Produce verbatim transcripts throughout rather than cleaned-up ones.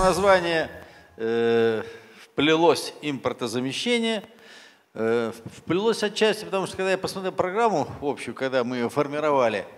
название э, вплелось импортозамещение. Э, вплелось отчасти, потому что когда я посмотрел программу общую, когда мы ее формировали,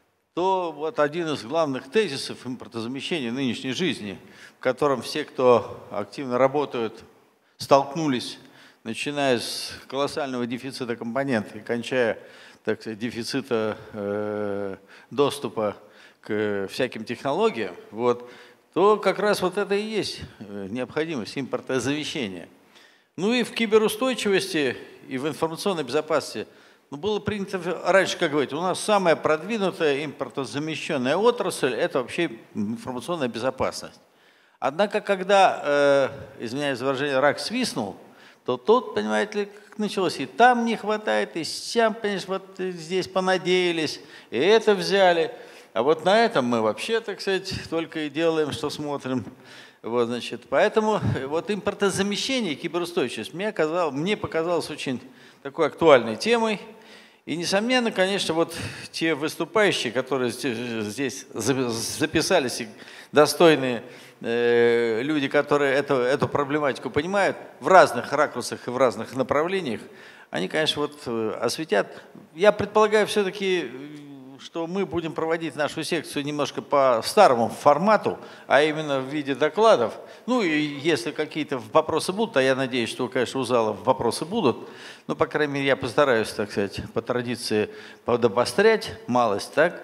то вот один из главных тезисов импортозамещения нынешней жизни, в котором все, кто активно работают, столкнулись, начиная с колоссального дефицита компонентов и кончая, так сказать, дефицита э, доступа к всяким технологиям, вот, то как раз вот это и есть необходимость импортозамещения. Ну и в киберустойчивости и в информационной безопасности ну, было принято раньше, как говорить, у нас самая продвинутая импортозамещенная отрасль – это вообще информационная безопасность. Однако, когда, э, извиняюсь за выражение, рак свистнул, то тут, понимаете ли, как началось, и там не хватает, и сям, понимаешь, вот здесь понадеялись, и это взяли. А вот на этом мы вообще, так сказать, только и делаем, что смотрим. Вот, значит, поэтому вот импортозамещение и киберустойчивость мне, оказалось, мне показалось очень такой актуальной темой. И, несомненно, конечно, вот те выступающие, которые здесь записались, достойные э, люди, которые эту, эту проблематику понимают в разных ракурсах и в разных направлениях, они, конечно, вот осветят. Я предполагаю все-таки, что мы будем проводить нашу секцию немножко по старому формату, а именно в виде докладов. Ну и если какие-то вопросы будут, а я надеюсь, что, конечно, у зала вопросы будут, но, по крайней мере, я постараюсь, так сказать, по традиции подобострять малость, так,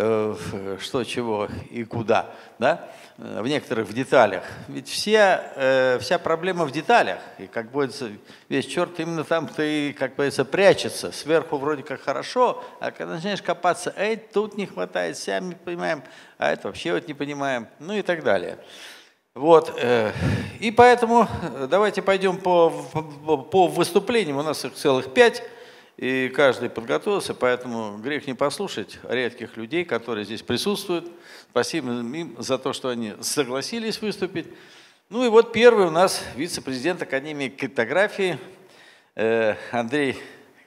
э, что, чего и куда, да, в некоторых в деталях. Ведь все, э, вся проблема в деталях, и, как говорится, весь черт именно там-то и, как говорится, прячется. Сверху вроде как хорошо, а когда начинаешь копаться, эй, тут не хватает, сами понимаем, а это вообще вот не понимаем, ну и так далее. Вот, э, и поэтому давайте пойдем по, по, по выступлениям, у нас их целых пять, и каждый подготовился, поэтому грех не послушать редких людей, которые здесь присутствуют. Спасибо им за то, что они согласились выступить. Ну и вот первый у нас вице-президент Академии криптографии э, Андрей,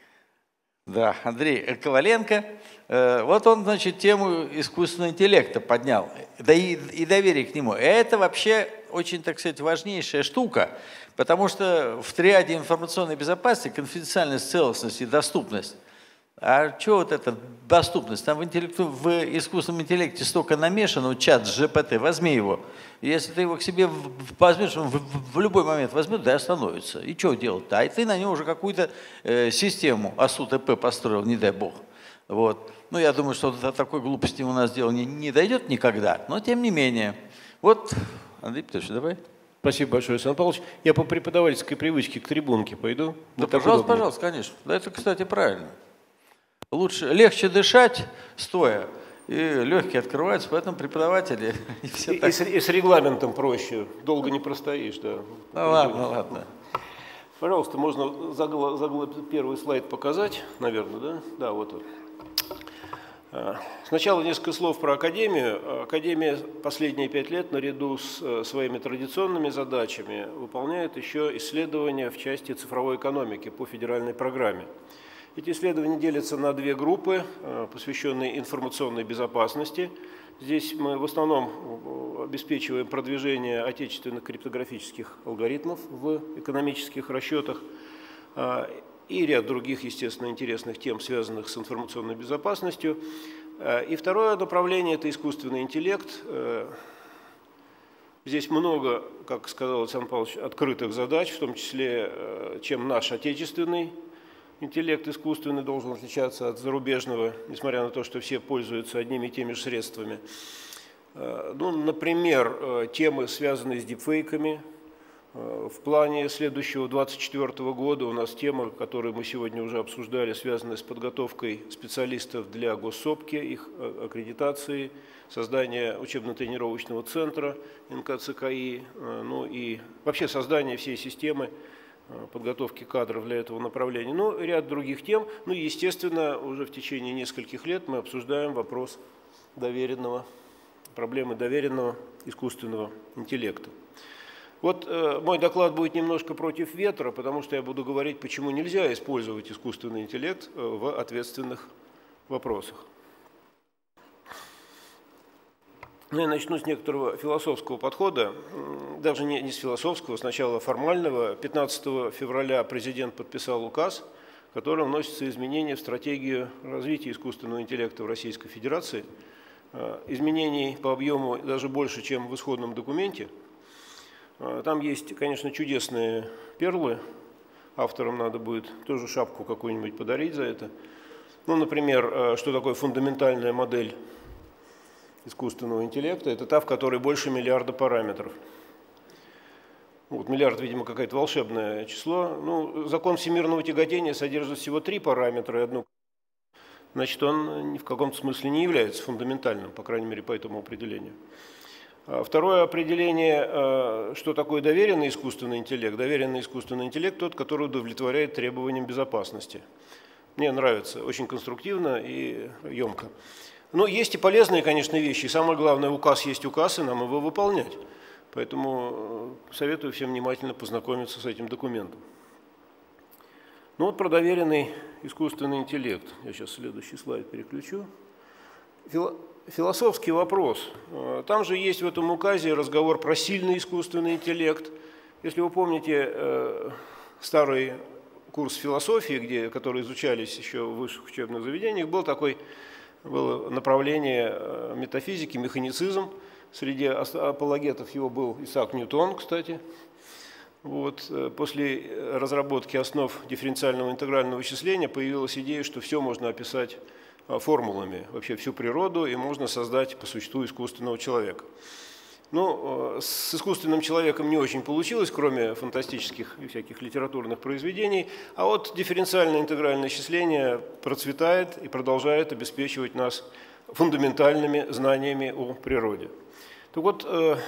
да, Андрей Коваленко. Э, вот он, значит, тему искусственного интеллекта поднял, да и, и доверие к нему. Это вообще очень, так сказать, важнейшая штука, потому что в триаде информационной безопасности конфиденциальность, целостность и доступность. А что вот эта доступность? Там в, интеллекту, в искусственном интеллекте столько намешано, чат джи пи ти, возьми его. Если ты его к себе возьмешь, он в, в любой момент возьмет, да и остановится. И что делать-то? А ты на него уже какую-то э, систему АСУ-ТП построил, не дай бог. Вот. Ну, я думаю, что до такой глупости у нас дело не, не дойдет никогда, но тем не менее. Вот, Андрей Петрович, давай. Спасибо большое, Александр Павлович. Я по преподавательской привычке к трибунке пойду. Да, пожалуйста, пожалуйста, конечно. Да, это, кстати, правильно. Лучше, легче дышать стоя, и легкие открываются, поэтому преподаватели... И, все и, так... и, с, и с регламентом проще, долго не простоишь, да. Ну ладно, ладно. Пожалуйста, можно загло, загло, первый слайд показать, наверное, да? Да, вот он. Сначала несколько слов про Академию. Академия последние пять лет наряду с своими традиционными задачами выполняет еще исследования в части цифровой экономики по федеральной программе. Эти исследования делятся на две группы, посвященные информационной безопасности. Здесь мы в основном обеспечиваем продвижение отечественных криптографических алгоритмов в экономических расчетах и ряд других, естественно, интересных тем, связанных с информационной безопасностью. И второе направление – это искусственный интеллект. Здесь много, как сказал Александр Павлович, открытых задач, в том числе, чем наш отечественный интеллект искусственный должен отличаться от зарубежного, несмотря на то, что все пользуются одними и теми же средствами. Ну, например, темы, связанные с дипфейками. В плане следующего двадцать четвёртого года у нас тема, которую мы сегодня уже обсуждали, связанная с подготовкой специалистов для госсопки, их аккредитации, создания учебно-тренировочного центра эн ка цэ ка и, ну и вообще создание всей системы подготовки кадров для этого направления. Ну, ряд других тем. Ну, естественно, уже в течение нескольких лет мы обсуждаем вопрос доверенного, проблемы доверенного искусственного интеллекта. Вот э, мой доклад будет немножко против ветра, потому что я буду говорить, почему нельзя использовать искусственный интеллект э, в ответственных вопросах. Ну, я начну с некоторого философского подхода, даже не, не с философского, сначала формального. пятнадцатого февраля президент подписал указ, которым вносятся изменения в стратегию развития искусственного интеллекта в Российской Федерации. Изменений по объему даже больше, чем в исходном документе. Там есть, конечно, чудесные перлы. Авторам надо будет тоже шапку какую-нибудь подарить за это. Ну, например, что такое фундаментальная модель искусственного интеллекта? Это та, в которой больше миллиарда параметров. Вот, миллиард, видимо, какое-то волшебное число. Ну, закон всемирного тяготения содержит всего три параметра и одну. Значит, он ни в каком-то смысле не является фундаментальным, по крайней мере, по этому определению. Второе определение, что такое доверенный искусственный интеллект. Доверенный искусственный интеллект тот, который удовлетворяет требованиям безопасности. Мне нравится, очень конструктивно и емко. Но есть и полезные, конечно, вещи. И самое главное, указ есть указ, и нам его выполнять. Поэтому советую всем внимательно познакомиться с этим документом. Ну вот про доверенный искусственный интеллект. Я сейчас следующий слайд переключу. Философский вопрос. Там же есть в этом указе разговор про сильный искусственный интеллект. Если вы помните старый курс философии, где, которые изучались еще в высших учебных заведениях, был такой, было направление метафизики, механицизм. Среди апологетов его был Исаак Ньютон, кстати. Вот. После разработки основ дифференциального интегрального вычисления появилась идея, что все можно описать формулами, вообще всю природу, и можно создать по существу искусственного человека. Ну, с искусственным человеком не очень получилось, кроме фантастических и всяких литературных произведений, а вот дифференциальное интегральное исчисление процветает и продолжает обеспечивать нас фундаментальными знаниями о природе. Так вот,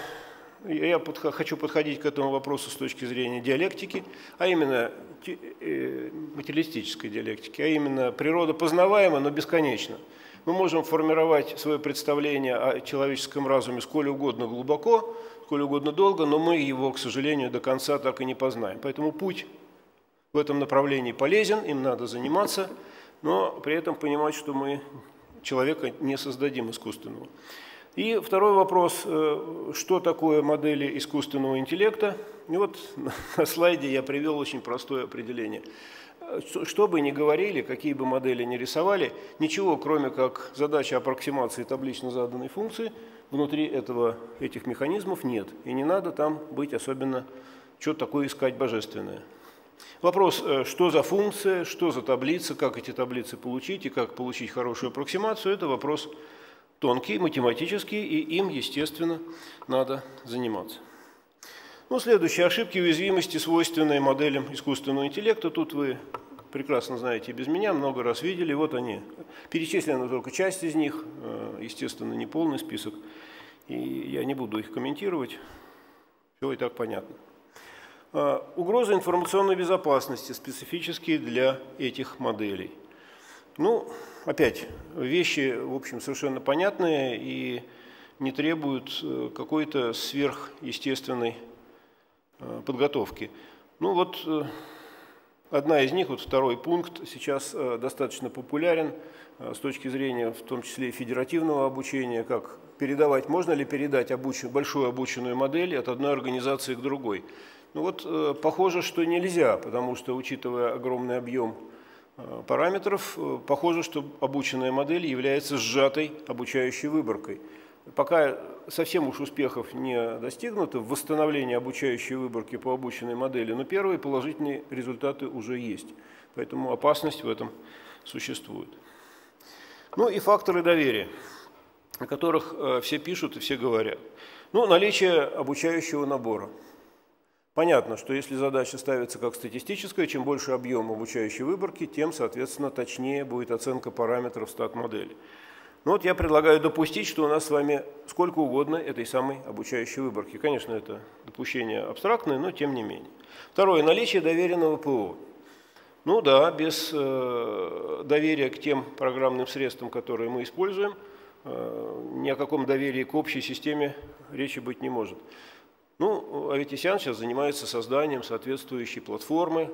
я хочу подходить к этому вопросу с точки зрения диалектики, а именно материалистической диалектики, а именно природа познаваема, но бесконечна. Мы можем формировать свое представление о человеческом разуме сколь угодно глубоко, сколь угодно долго, но мы его, к сожалению, до конца так и не познаем. Поэтому путь в этом направлении полезен, им надо заниматься, но при этом понимать, что мы человека не создадим искусственного. И второй вопрос, что такое модели искусственного интеллекта? И вот на слайде я привел очень простое определение. Что бы ни говорили, какие бы модели ни рисовали, ничего, кроме как задачи аппроксимации таблично заданной функции, внутри этого, этих механизмов нет. И не надо там быть особенно, что такое искать божественное. Вопрос, что за функция, что за таблица, как эти таблицы получить и как получить хорошую аппроксимацию, это вопрос тонкий, математический, и им, естественно, надо заниматься. Ну, следующие ошибки уязвимости, свойственные моделям искусственного интеллекта. Тут вы прекрасно знаете без меня, много раз видели. Вот они. Перечислена только часть из них, естественно, не полный список. И я не буду их комментировать. Все и так понятно. Угрозы информационной безопасности, специфические для этих моделей. Ну, опять, вещи, в общем, совершенно понятные и не требуют какой-то сверхъестественной подготовки. Ну вот одна из них, вот второй пункт, сейчас достаточно популярен с точки зрения, в том числе и федеративного обучения, как передавать, можно ли передать обуч... большую обученную модель от одной организации к другой. Ну вот похоже, что нельзя, потому что, учитывая огромный объем параметров, похоже, что обученная модель является сжатой обучающей выборкой. Пока совсем уж успехов не достигнуто в восстановлении обучающей выборки по обученной модели, но первые положительные результаты уже есть. Поэтому опасность в этом существует. Ну и факторы доверия, о которых все пишут и все говорят. Ну, наличие обучающего набора. Понятно, что если задача ставится как статистическая, чем больше объем обучающей выборки, тем, соответственно, точнее будет оценка параметров стат-модели. Ну вот я предлагаю допустить, что у нас с вами сколько угодно этой самой обучающей выборки. Конечно, это допущение абстрактное, но тем не менее. Второе. Наличие доверенного ПО. Ну да, без э, доверия к тем программным средствам, которые мы используем, э, ни о каком доверии к общей системе речи быть не может. Ну, Аветисян сейчас занимается созданием соответствующей платформы,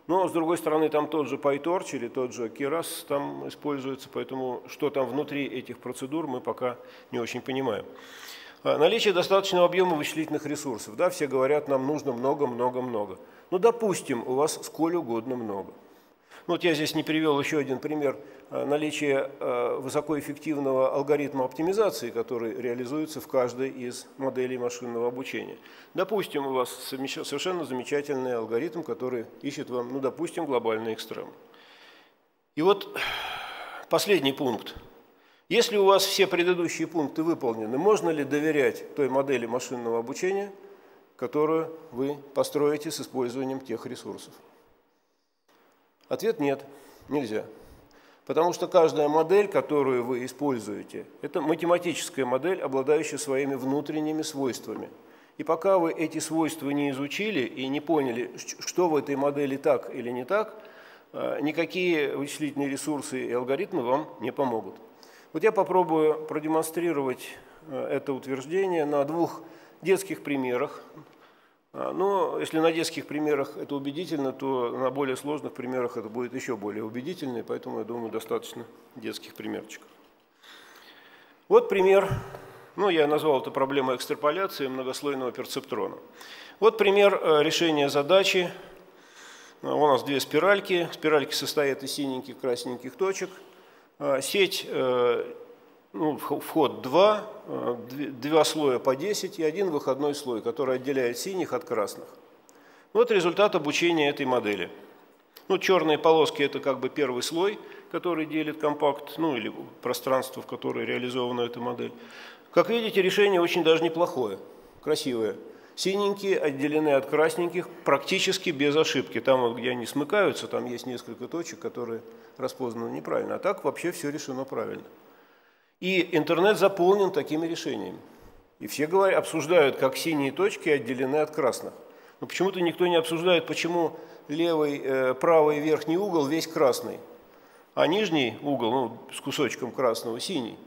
Но, с другой стороны, там тот же PyTorch или тот же Keras там используется, поэтому что там внутри этих процедур мы пока не очень понимаем. Наличие достаточного объема вычислительных ресурсов. Да, все говорят, нам нужно много-много-много. Ну, допустим, у вас сколь угодно много. Ну, вот я здесь не привел еще один пример наличия высокоэффективного алгоритма оптимизации, который реализуется в каждой из моделей машинного обучения. Допустим, у вас совершенно замечательный алгоритм, который ищет вам, ну, допустим, глобальный экстрем. И вот последний пункт. Если у вас все предыдущие пункты выполнены, можно ли доверять той модели машинного обучения, которую вы построите с использованием тех ресурсов? Ответ – нет, нельзя. Потому что каждая модель, которую вы используете, это математическая модель, обладающая своими внутренними свойствами. И пока вы эти свойства не изучили и не поняли, что в этой модели так или не так, никакие вычислительные ресурсы и алгоритмы вам не помогут. Вот я попробую продемонстрировать это утверждение на двух детских примерах. Но если на детских примерах это убедительно, то на более сложных примерах это будет еще более убедительно, и поэтому, я думаю, достаточно детских примерчиков. Вот пример, ну, я назвал это проблемой экстраполяции многослойного перцептрона. Вот пример решения задачи. У нас две спиральки. Спиральки состоят из синеньких, красненьких точек. Сеть, ну, вход два, два слоя по десять и один выходной слой, который отделяет синих от красных. Вот результат обучения этой модели. Ну, черные полоски – это как бы первый слой, который делит компакт, ну или пространство, в которое реализована эта модель. Как видите, решение очень даже неплохое, красивое. Синенькие отделены от красненьких практически без ошибки. Там, вот, где они смыкаются, там есть несколько точек, которые распознаны неправильно. А так вообще все решено правильно. И интернет заполнен такими решениями. И все говорят, обсуждают, как синие точки отделены от красных. Но почему-то никто не обсуждает, почему левый, э, правый верхний угол весь красный, а нижний угол, ну, с кусочком красного, синий.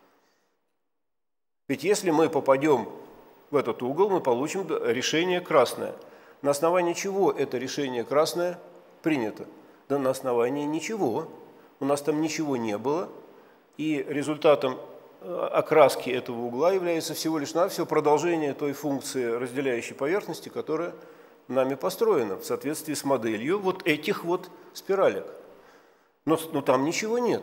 Ведь если мы попадем в этот угол, мы получим решение красное. На основании чего это решение красное принято? Да на основании ничего. У нас там ничего не было. И результатом окраски этого угла является всего лишь навсего продолжение той функции разделяющей поверхности, которая нами построена в соответствии с моделью вот этих вот спиралек. Но, но там ничего нет.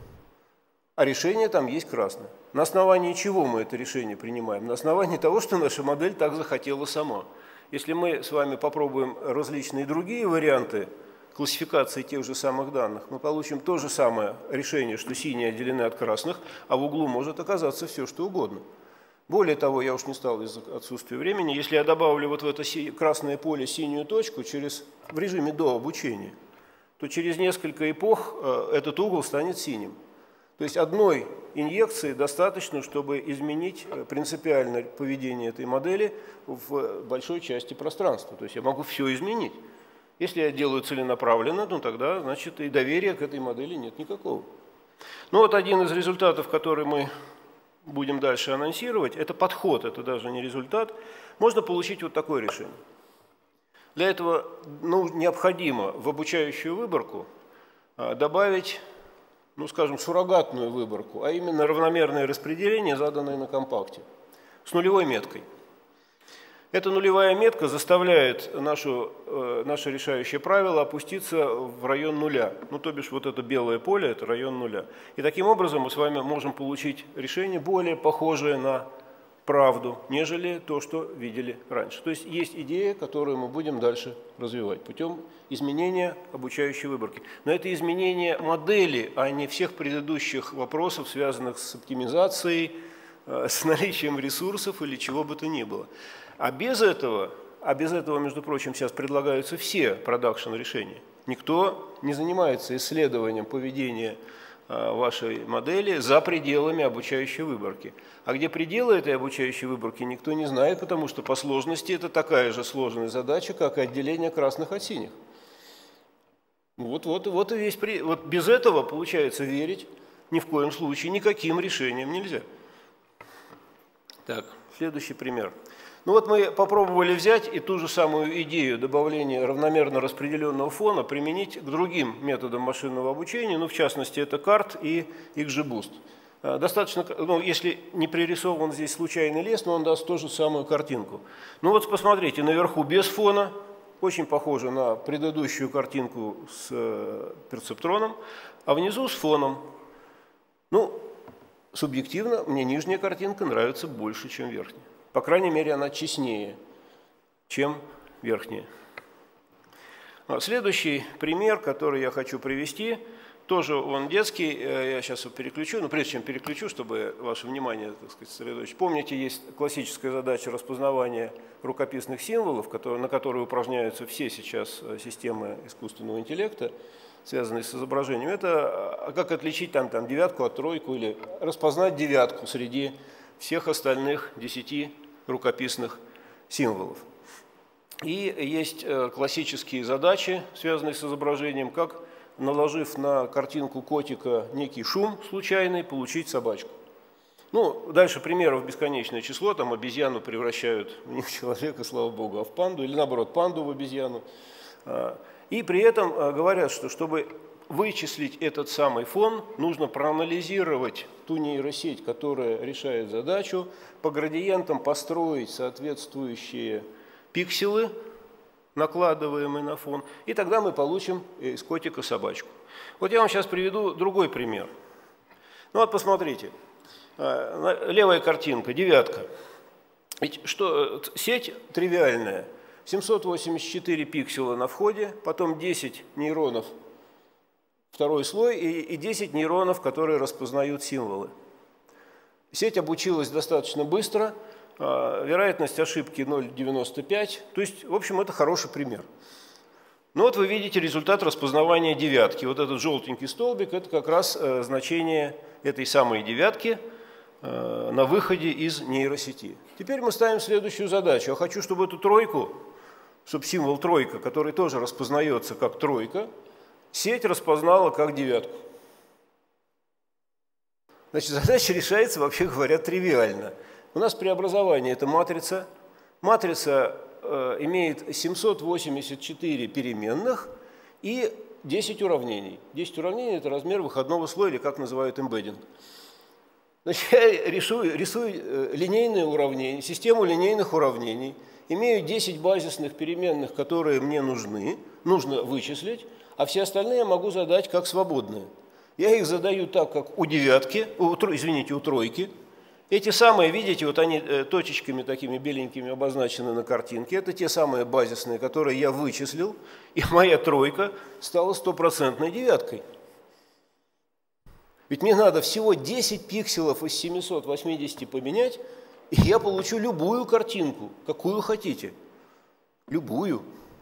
А решение там есть красное. На основании чего мы это решение принимаем? На основании того, что наша модель так захотела сама. Если мы с вами попробуем различные другие варианты классификации тех же самых данных, мы получим то же самое решение, что синие отделены от красных, а в углу может оказаться все, что угодно. Более того, я уж не стал из-за отсутствия времени, если я добавлю вот в это красное поле синюю точку через, в режиме до обучения, то через несколько эпох этот угол станет синим. То есть одной инъекции достаточно, чтобы изменить принципиально поведение этой модели в большой части пространства. То есть я могу все изменить. Если я делаю целенаправленно, ну тогда, значит, и доверия к этой модели нет никакого. Ну вот один из результатов, который мы будем дальше анонсировать, это подход, это даже не результат. Можно получить вот такое решение. Для этого, ну, необходимо в обучающую выборку добавить, ну, скажем, суррогатную выборку, а именно равномерное распределение, заданное на компакте, с нулевой меткой. Эта нулевая метка заставляет нашу, э, наше решающее правило опуститься в район нуля. Ну, то бишь, вот это белое поле – это район нуля. И таким образом мы с вами можем получить решение более похожее на правду, нежели то, что видели раньше. То есть есть идея, которую мы будем дальше развивать путем изменения обучающей выборки. Но это изменение модели, а не всех предыдущих вопросов, связанных с оптимизацией, э, с наличием ресурсов или чего бы то ни было. А без этого, а без этого, между прочим, сейчас предлагаются все продакшн-решения. Никто не занимается исследованием поведения вашей модели за пределами обучающей выборки. А где пределы этой обучающей выборки, никто не знает, потому что по сложности это такая же сложная задача, как и отделение красных от синих. Вот, вот, вот и весь при... вот без этого, получается, верить ни в коем случае никаким решениям нельзя. Так, следующий пример. Ну вот мы попробовали взять и ту же самую идею добавления равномерно распределенного фона применить к другим методам машинного обучения, ну в частности это карт и икс джи буст. Достаточно, ну, если не пририсован здесь случайный лес, но он даст ту же самую картинку. Ну вот посмотрите, наверху без фона, очень похоже на предыдущую картинку с перцептроном, а внизу с фоном. Ну, субъективно мне нижняя картинка нравится больше, чем верхняя. По крайней мере, она честнее, чем верхняя. Следующий пример, который я хочу привести, тоже он детский, я сейчас его переключу, но прежде чем переключу, чтобы ваше внимание, так сказать, сосредоточить. Помните, есть классическая задача распознавания рукописных символов, на которые упражняются все сейчас системы искусственного интеллекта, связанные с изображением. Это как отличить там, там, девятку от тройку или распознать девятку среди всех остальных десяти рукописных символов. И есть классические задачи, связанные с изображением, как, наложив на картинку котика некий шум случайный, получить собачку. Ну, дальше примеров бесконечное число, там обезьяну превращают не в человека, слава богу, а в панду, или наоборот, панду в обезьяну. И при этом говорят, что чтобы вычислить этот самый фон, нужно проанализировать ту нейросеть, которая решает задачу, по градиентам построить соответствующие пикселы, накладываемые на фон, и тогда мы получим из котика собачку. Вот я вам сейчас приведу другой пример. Ну вот посмотрите, левая картинка, девятка. Ведь что, сеть тривиальная, семьсот восемьдесят четыре пикселя на входе, потом десять нейронов, второй слой, и десять нейронов, которые распознают символы. Сеть обучилась достаточно быстро, вероятность ошибки ноль целых девяносто пять сотых, то есть, в общем, это хороший пример. Ну вот вы видите результат распознавания девятки. Вот этот желтенький столбик – это как раз значение этой самой девятки на выходе из нейросети. Теперь мы ставим следующую задачу. Я хочу, чтобы эту тройку, чтобы символ тройка, который тоже распознается как тройка, сеть распознала как девятку. Значит, задача решается, вообще говоря, тривиально. У нас преобразование – это матрица. Матрица э, имеет семьсот восемьдесят четыре переменных и десять уравнений. десять уравнений – это размер выходного слоя, или как называют эмбеддинг. Значит, я рисую, рисую линейное уравнение, систему линейных уравнений, имею десять базисных переменных, которые мне нужны, нужно вычислить, а все остальные я могу задать как свободные. Я их задаю так, как у девятки, у, извините, у тройки. Эти самые, видите, вот они точечками такими беленькими обозначены на картинке. Это те самые базисные, которые я вычислил, и моя тройка стала стопроцентной девяткой. Ведь мне надо всего десять пикселов из семисот восьмидесяти поменять, и я получу любую картинку, какую хотите. Любую.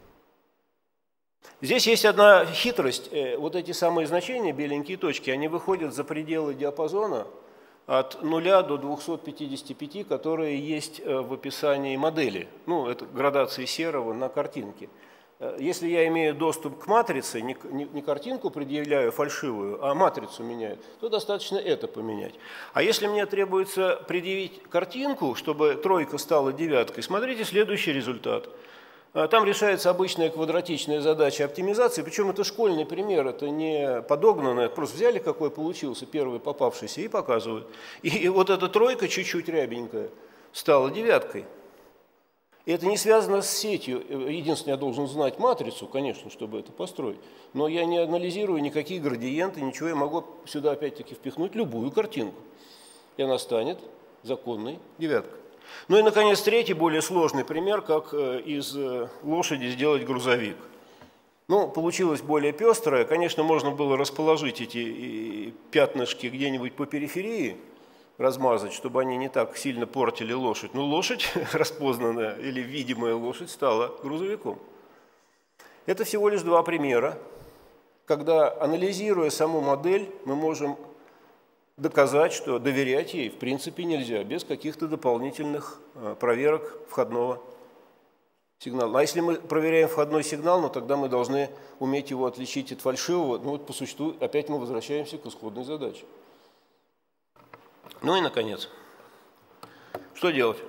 Здесь есть одна хитрость. Вот эти самые значения, беленькие точки, они выходят за пределы диапазона от нуля до двухсот пятидесяти пяти, которые есть в описании модели. Ну, это градации серого на картинке. Если я имею доступ к матрице, не, не, не картинку предъявляю фальшивую, а матрицу меняю, то достаточно это поменять. А если мне требуется предъявить картинку, чтобы тройка стала девяткой, смотрите следующий результат. Там решается обычная квадратичная задача оптимизации, причем это школьный пример, это не подогнанное, просто взяли какой получился, первый попавшийся, и показывают. И, и вот эта тройка чуть-чуть рябенькая стала девяткой. И это не связано с сетью. Единственное, я должен знать матрицу, конечно, чтобы это построить. Но я не анализирую никакие градиенты, ничего. Я могу сюда опять-таки впихнуть любую картинку. И она станет законной девяткой. Ну и, наконец, третий, более сложный пример, как из лошади сделать грузовик. Ну, получилось более пестрое. Конечно, можно было расположить эти пятнышки где-нибудь по периферии, размазать, чтобы они не так сильно портили лошадь. Но лошадь, распознанная или видимая лошадь, стала грузовиком. Это всего лишь два примера, когда, анализируя саму модель, мы можем доказать, что доверять ей в принципе нельзя, без каких-то дополнительных проверок входного сигнала. А если мы проверяем входной сигнал, ну, тогда мы должны уметь его отличить от фальшивого. Ну вот по существу опять мы возвращаемся к исходной задаче. Ну и наконец, что делать?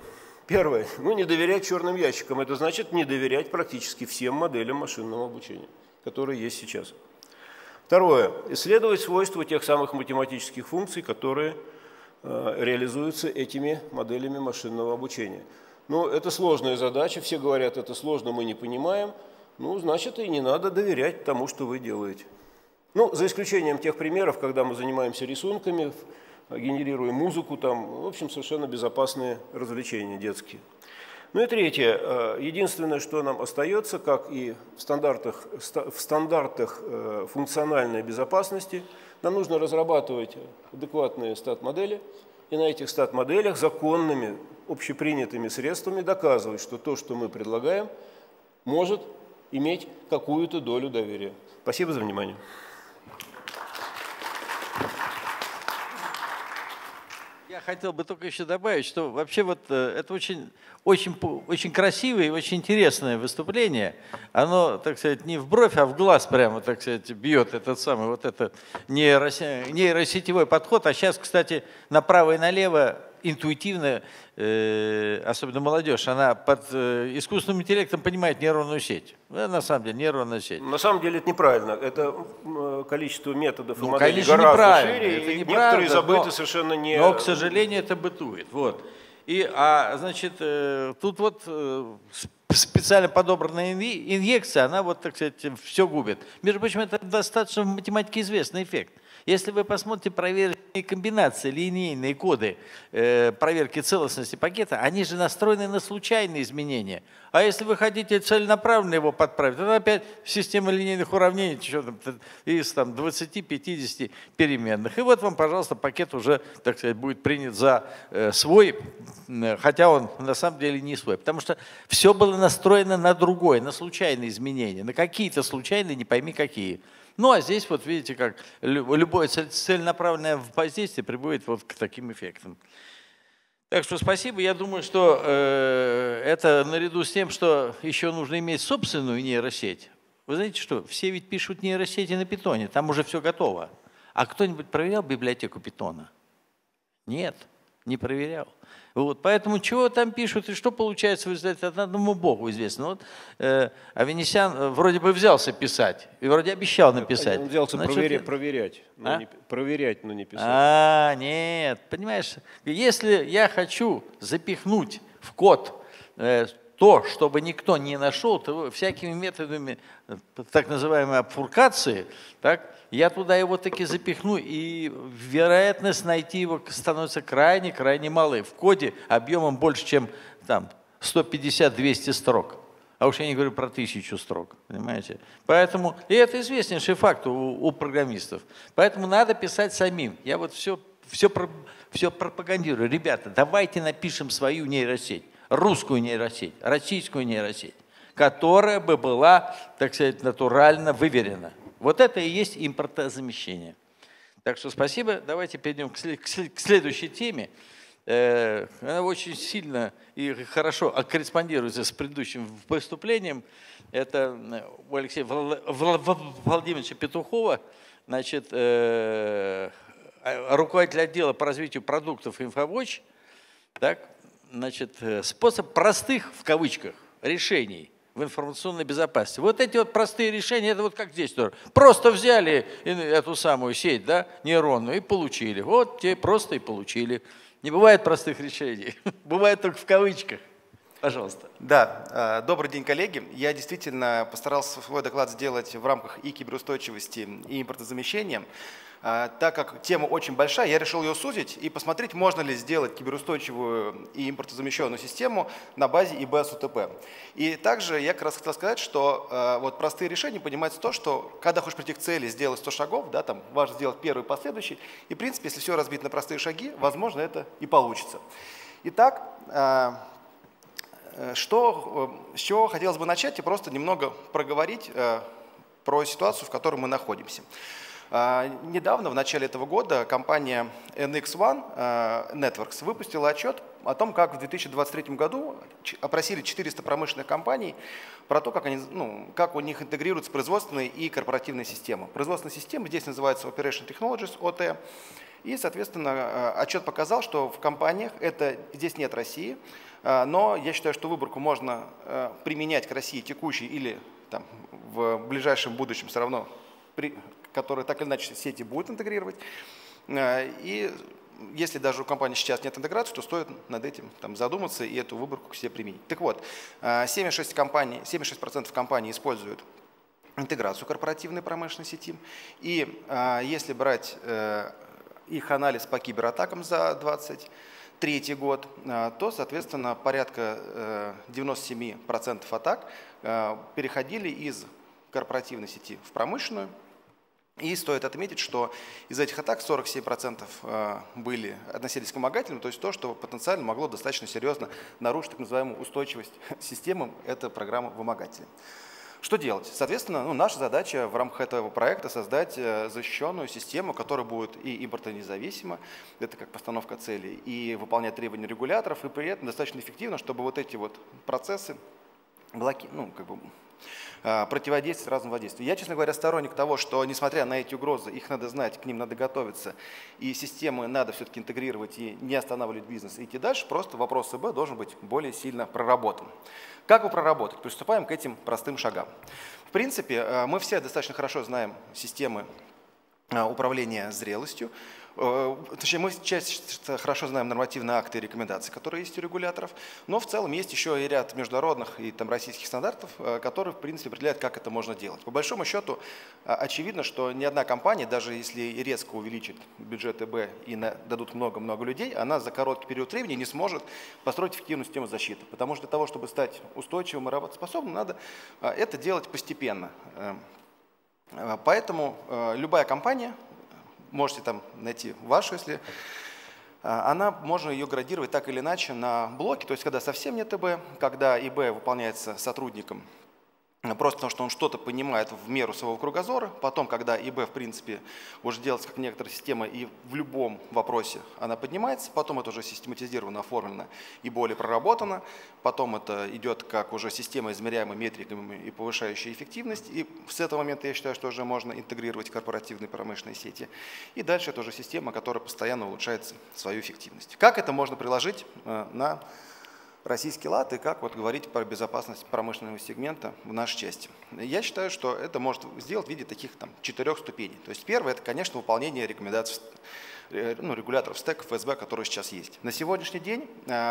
Первое. Ну, не доверять черным ящикам. Это значит не доверять практически всем моделям машинного обучения, которые есть сейчас. Второе. Исследовать свойства тех самых математических функций, которые э, реализуются этими моделями машинного обучения. Ну, это сложная задача. Все говорят, это сложно, мы не понимаем. Ну, значит, и не надо доверять тому, что вы делаете. Ну, за исключением тех примеров, когда мы занимаемся рисунками, генерируем музыку, там, в общем, совершенно безопасные развлечения детские. Ну и третье. Единственное, что нам остается, как и в стандартах, в стандартах функциональной безопасности, нам нужно разрабатывать адекватные стат-модели, и на этих стат-моделях законными, общепринятыми средствами доказывать, что то, что мы предлагаем, может иметь какую-то долю доверия. Спасибо за внимание. Я хотел бы только еще добавить, что вообще вот это очень, очень, очень красивое и очень интересное выступление. Оно, так сказать, не в бровь, а в глаз прямо, так сказать, бьет этот самый вот этот нейросетевой подход. А сейчас, кстати, направо и налево интуитивно, э, особенно молодежь, она под э, искусственным интеллектом понимает нейронную сеть. Да, на самом деле, нейронная сеть. На самом деле это неправильно. Это количество методов ну, и моделей конечно, гораздо шире, это и неправда, некоторые забыты но, совершенно не... Но, к сожалению, это бытует. Вот. И, а, значит, э, тут вот э, специально подобранная инъекция, она вот, так сказать, все губит. Между прочим, это достаточно в математике известный эффект. Если вы посмотрите проверочные комбинации, линейные коды э, проверки целостности пакета, они же настроены на случайные изменения. А если вы хотите целенаправленно его подправить, то опять система линейных уравнений что там, из там, двадцати-пятидесяти переменных. И вот вам, пожалуйста, пакет уже, так сказать, будет принят за э, свой, хотя он на самом деле не свой. Потому что все было настроено на другое, на случайные изменения, на какие-то случайные, не пойми какие. Ну, а здесь, вот видите, как любое целенаправленное воздействие приводит вот к таким эффектам. Так что спасибо. Я думаю, что э, это наряду с тем, что еще нужно иметь собственную нейросеть. Вы знаете что? Все ведь пишут нейросети на питоне, там уже все готово. А кто-нибудь проверял библиотеку питона? Нет, не проверял. Вот, поэтому чего там пишут и что получается в результате, это одному Богу известно. Вот, э, Авенесян вроде бы взялся писать, и вроде обещал написать. Он взялся Значит, проверять, проверять, но а? не, проверять, но не писать. А, нет, понимаешь, если я хочу запихнуть в код э, то, чтобы никто не нашел, то всякими методами так называемой обфуркации, так, я туда его таки запихну, и вероятность найти его становится крайне-крайне малой. В коде объемом больше, чем там сто пятьдесят — двести строк. А уж я не говорю про тысячу строк, понимаете? Поэтому, и это известнейший факт у, у программистов. Поэтому надо писать самим. Я вот все, все, все пропагандирую. Ребята, давайте напишем свою нейросеть, русскую нейросеть, российскую нейросеть, которая бы была, так сказать, натурально выверена. Вот это и есть импортозамещение. Так что спасибо. Давайте перейдем к следующей теме. Она очень сильно и хорошо корреспондируется с предыдущим выступлением. Это у Алексея Владимировича Петухова, значит, руководитель отдела по развитию продуктов InfoWatch. Так, значит, способ простых, в кавычках, решений в информационной безопасности. Вот эти вот простые решения, это вот как здесь тоже. Просто взяли эту самую сеть, да, нейронную, и получили. Вот те просто и получили. Не бывает простых решений, бывает только в кавычках. Пожалуйста. Да, добрый день, коллеги. Я действительно постарался свой доклад сделать в рамках и киберустойчивости, и импортозамещения. Так как тема очень большая, я решил ее сузить и посмотреть, можно ли сделать киберустойчивую и импортозамещенную систему на базе и бэ эс у тэ пэ. И также я как раз хотел сказать, что э, вот простые решения понимается то, что когда хочешь прийти к цели, сделать сто шагов, да, там важно сделать первый и последующий. И в принципе, если все разбить на простые шаги, возможно, это и получится. Итак, э, что, с чего хотелось бы начать и просто немного проговорить э, про ситуацию, в которой мы находимся. Недавно, в начале этого года, компания эн икс один Networks выпустила отчет о том, как в две тысячи двадцать третьем году опросили четыреста промышленных компаний про то, как, они, ну, как у них интегрируются производственные и корпоративные системы. Производственные системы здесь называются Operation Technologies, о тэ. И, соответственно, отчет показал, что в компаниях, это, здесь нет России, но я считаю, что выборку можно применять к России текущей или там, в ближайшем будущем все равно, при, которые так или иначе сети будут интегрировать. И если даже у компании сейчас нет интеграции, то стоит над этим там, задуматься и эту выборку к себе применить. Так вот, семьдесят шесть процентов компаний, семьдесят шесть процентов компаний используют интеграцию корпоративной промышленной сети. И если брать их анализ по кибератакам за две тысячи двадцать третий год, то, соответственно, порядка девяноста семи процентов атак переходили из корпоративной сети в промышленную. И стоит отметить, что из этих атак сорок семь процентов были, относились к вымогательным, то есть то, что потенциально могло достаточно серьезно нарушить так называемую устойчивость системы, это программа вымогателей. Что делать? Соответственно, ну, наша задача в рамках этого проекта создать защищенную систему, которая будет и импортонезависима, это как постановка целей, и выполнять требования регуляторов, и при этом достаточно эффективно, чтобы вот эти вот процессы блоки, ну, как бы, противодействовать разным воздействиям. Я, честно говоря, сторонник того, что, несмотря на эти угрозы, их надо знать, к ним надо готовиться, и системы надо все-таки интегрировать и не останавливать бизнес, и идти дальше, просто вопрос ИБ должен быть более сильно проработан. Как его проработать? Приступаем к этим простым шагам. В принципе, мы все достаточно хорошо знаем системы управления зрелостью. Точнее, мы часто хорошо знаем нормативные акты и рекомендации, которые есть у регуляторов, но в целом есть еще и ряд международных и там, российских стандартов, которые, в принципе, определяют, как это можно делать. По большому счету, очевидно, что ни одна компания, даже если резко увеличит бюджет ИБ и дадут много-много людей, она за короткий период времени не сможет построить эффективную систему защиты, потому что для того, чтобы стать устойчивым и работоспособным, надо это делать постепенно. Поэтому любая компания, можете там найти вашу, если она, можно ее градировать так или иначе на блоки, то есть когда совсем нет ИБ, когда ИБ выполняется сотрудником просто потому, что он что-то понимает в меру своего кругозора, потом, когда ИБ, в принципе, уже делается как некоторая система, и в любом вопросе она поднимается, потом это уже систематизировано, оформлено и более проработано, потом это идет как уже система, измеряемая метриками и повышающая эффективность, и с этого момента я считаю, что уже можно интегрировать корпоративные промышленные сети, и дальше это уже система, которая постоянно улучшает свою эффективность. Как это можно приложить на российский лад и как вот говорить про безопасность промышленного сегмента в нашей части. Я считаю, что это может сделать в виде таких там, четырех ступеней. То есть первое – это, конечно, выполнение рекомендаций ну, регуляторов стэк, эф эс бэ, которые сейчас есть. На сегодняшний день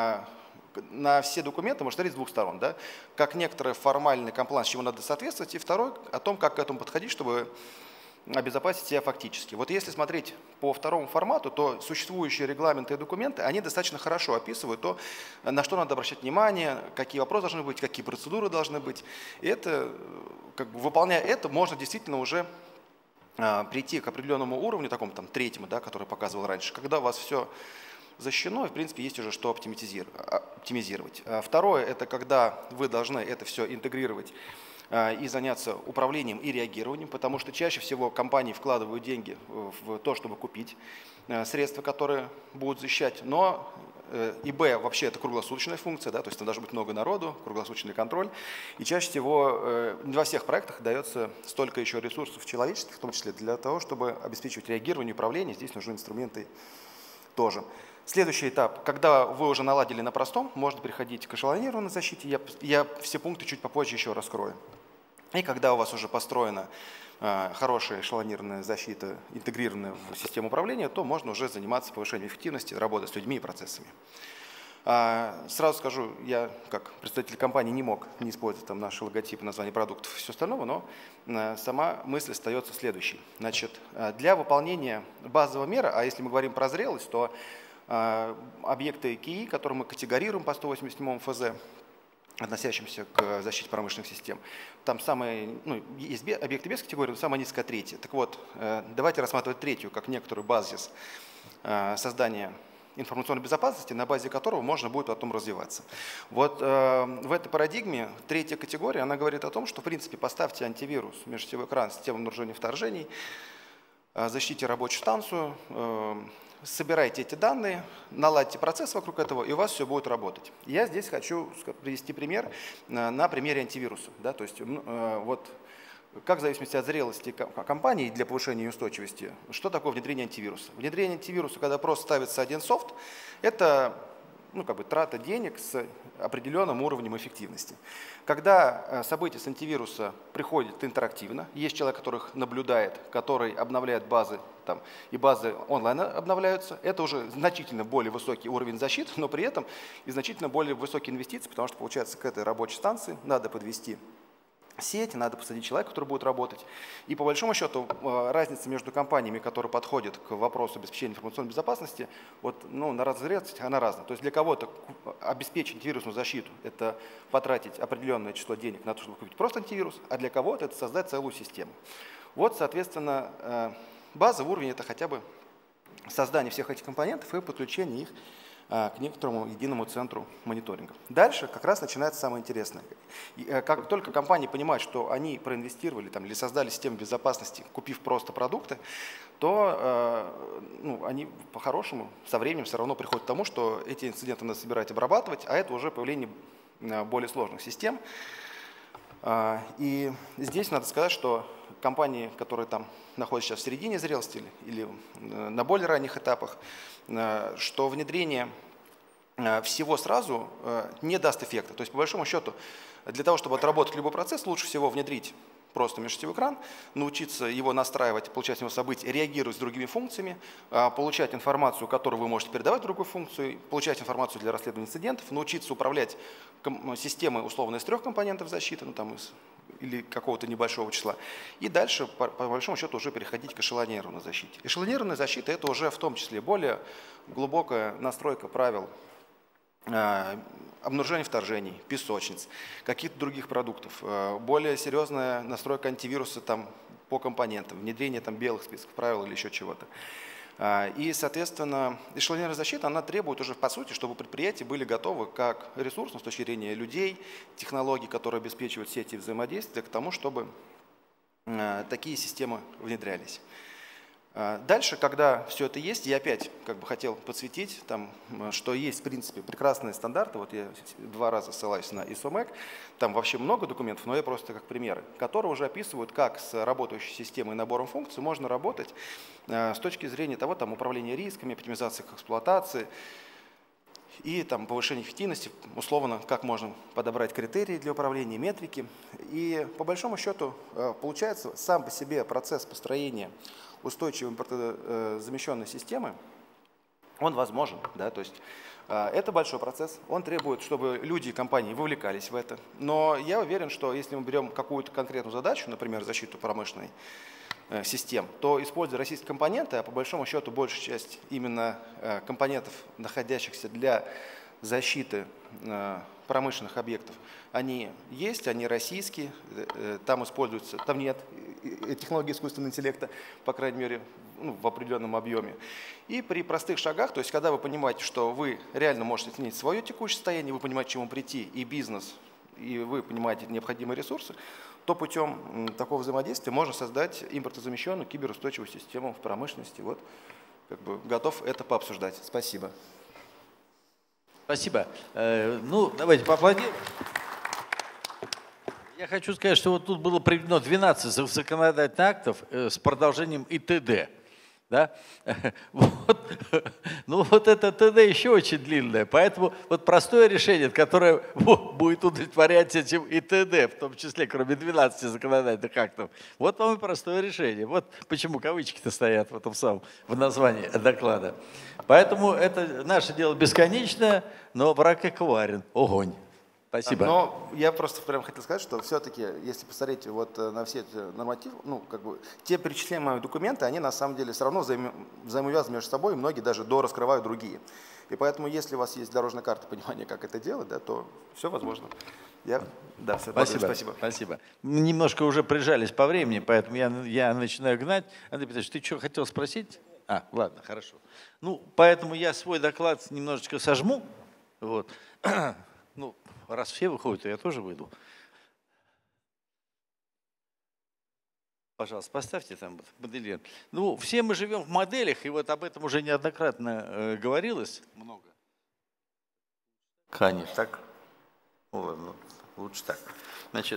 на все документы можно смотреть с двух сторон. Да? Как некоторый формальный комплайнс, чему надо соответствовать, и второй – о том, как к этому подходить, чтобы обезопасить себя фактически. Вот если смотреть по второму формату, то существующие регламенты и документы, они достаточно хорошо описывают то, на что надо обращать внимание, какие вопросы должны быть, какие процедуры должны быть. И это, как бы, выполняя это, можно действительно уже а, прийти к определенному уровню, такому там третьему, да, который показывал раньше, когда у вас все защищено, и в принципе есть уже что оптимизировать. Второе – это когда вы должны это все интегрировать и заняться управлением и реагированием, потому что чаще всего компании вкладывают деньги в то, чтобы купить средства, которые будут защищать, но ИБ вообще это круглосуточная функция, да, то есть там должно быть много народу, круглосуточный контроль, и чаще всего не во всех проектах дается столько еще ресурсов человеческих, в том числе для того, чтобы обеспечивать реагирование и управление, здесь нужны инструменты тоже. Следующий этап, когда вы уже наладили на простом, можно переходить к эшелонированной защите. Я, я все пункты чуть попозже еще раскрою. И когда у вас уже построена э, хорошая эшелонированная защита, интегрированная в систему управления, то можно уже заниматься повышением эффективности, работать с людьми и процессами. А, сразу скажу, я как представитель компании не мог не использовать там наши логотипы, название продуктов и все остальное, но э, сама мысль остается следующей. Значит, для выполнения базового мера, а если мы говорим про зрелость, то объекты КИИ, которые мы категорируем по сто восемьдесят седьмому эф зэ, относящимся к защите промышленных систем, там самые, ну, есть объекты без категории, но самая низкая третья. Так вот, давайте рассматривать третью как некоторый базис создания информационной безопасности, на базе которого можно будет потом развиваться. Вот э, в этой парадигме третья категория, она говорит о том, что в принципе поставьте антивирус, межсетевой экран, систему обнаружения вторжений, защитите рабочую станцию, собирайте эти данные, наладьте процесс вокруг этого, и у вас все будет работать. Я здесь хочу привести пример на примере антивируса. Да, то есть вот как в зависимости от зрелости компании для повышения устойчивости, что такое внедрение антивируса? Внедрение антивируса, когда просто ставится один софт, это ну, как бы трата денег с определенным уровнем эффективности. Когда события с антивируса приходят интерактивно, есть человек, который их наблюдает, который обновляет базы, там, и базы онлайн обновляются, это уже значительно более высокий уровень защиты, но при этом и значительно более высокие инвестиции, потому что, получается, к этой рабочей станции надо подвести сеть, надо посадить человека, который будет работать. И по большому счету разница между компаниями, которые подходят к вопросу обеспечения информационной безопасности, вот, ну, на разрез она разная. То есть для кого-то обеспечить вирусную защиту – это потратить определенное число денег на то, чтобы купить просто антивирус, а для кого-то это создать целую систему. Вот, соответственно, базовый уровень – это хотя бы создание всех этих компонентов и подключение их к некоторому единому центру мониторинга. Дальше как раз начинается самое интересное. И как только компании понимают, что они проинвестировали там, или создали систему безопасности, купив просто продукты, то ну, они по-хорошему со временем все равно приходят к тому, что эти инциденты надо собирать, обрабатывать, а это уже появление более сложных систем. И здесь надо сказать, что компании, которые там находятся сейчас в середине зрелости или на более ранних этапах, что внедрение всего сразу не даст эффекта. То есть, по большому счету, для того, чтобы отработать любой процесс, лучше всего внедрить просто межсетевой экран, научиться его настраивать, получать его события, реагировать с другими функциями, получать информацию, которую вы можете передавать в другую функцию, получать информацию для расследования инцидентов, научиться управлять системой условно из трех компонентов защиты, ну, там, из, или какого-то небольшого числа, и дальше, по, по большому счету, уже переходить к эшелонированной защите. Эшелонированная защита – это уже в том числе более глубокая настройка правил обнаружение вторжений, песочниц, каких-то других продуктов, более серьезная настройка антивируса там, по компонентам, внедрение там, белых списков правил или еще чего-то. И, соответственно, эшелонированная защита, она требует уже, по сути, чтобы предприятия были готовы как ресурсно с точки зрения людей, технологий, которые обеспечивают сети взаимодействия, к тому, чтобы такие системы внедрялись. Дальше, когда все это есть, я опять как бы хотел подсветить, там, что есть, в принципе, прекрасные стандарты. Вот я два раза ссылаюсь на ай эс о эм и си, там вообще много документов, но я просто как примеры, которые уже описывают, как с работающей системой и набором функций можно работать с точки зрения того, там, управления рисками, оптимизации их эксплуатации и там, повышения эффективности, условно, как можно подобрать критерии для управления, метрики. И по большому счету получается сам по себе процесс построения устойчивой импортозамещенной системы, он возможен. Да? То есть, э, это большой процесс, он требует, чтобы люди и компании вовлекались в это. Но я уверен, что если мы берем какую-то конкретную задачу, например, защиту промышленной э, систем, то, используя российские компоненты, а по большому счету большая часть именно э, компонентов, находящихся для защиты э, промышленных объектов, они есть, они российские, там используются, там нет технологии искусственного интеллекта, по крайней мере, ну, в определенном объеме. И при простых шагах, то есть когда вы понимаете, что вы реально можете изменить свое текущее состояние, вы понимаете, к чему прийти, и бизнес, и вы понимаете необходимые ресурсы, то путем такого взаимодействия можно создать импортозамещенную киберустойчивую систему в промышленности. Вот, как бы готов это пообсуждать. Спасибо. Спасибо. Ну, давайте поаплодируем. Я хочу сказать, что вот тут было приведено двенадцать законодательных актов с продолжением и т.д. Да? Вот. Ну вот это т.д. еще очень длинное, поэтому вот простое решение, которое будет удовлетворять этим и т.д., в том числе, кроме двенадцати законодательных актов, вот вам и простое решение. Вот почему кавычки-то стоят в этом самом, в названии доклада. Поэтому это наше дело бесконечное, но враг как коварен. Огонь. Спасибо. Но я просто прям хотел сказать, что все-таки, если посмотреть вот на все эти нормативы, ну, как бы, те перечисляемые документы, они на самом деле все равно взаим, взаимовязаны между собой, и многие даже дораскрывают другие. И поэтому, если у вас есть дорожная карта понимания, как это делать, да, то все возможно. Я, да, все, спасибо, спасибо. Спасибо. Мы немножко уже прижались по времени, поэтому я, я начинаю гнать. Андрей Петрович, ты что хотел спросить? А, ладно, хорошо. Ну, поэтому я свой доклад немножечко сожму. Вот. Ну, раз все выходят, то я тоже выйду. Пожалуйста, поставьте там моделирование. Ну, все мы живем в моделях, и вот об этом уже неоднократно э, говорилось много. Конечно, так. Ну, ладно, лучше так. Значит,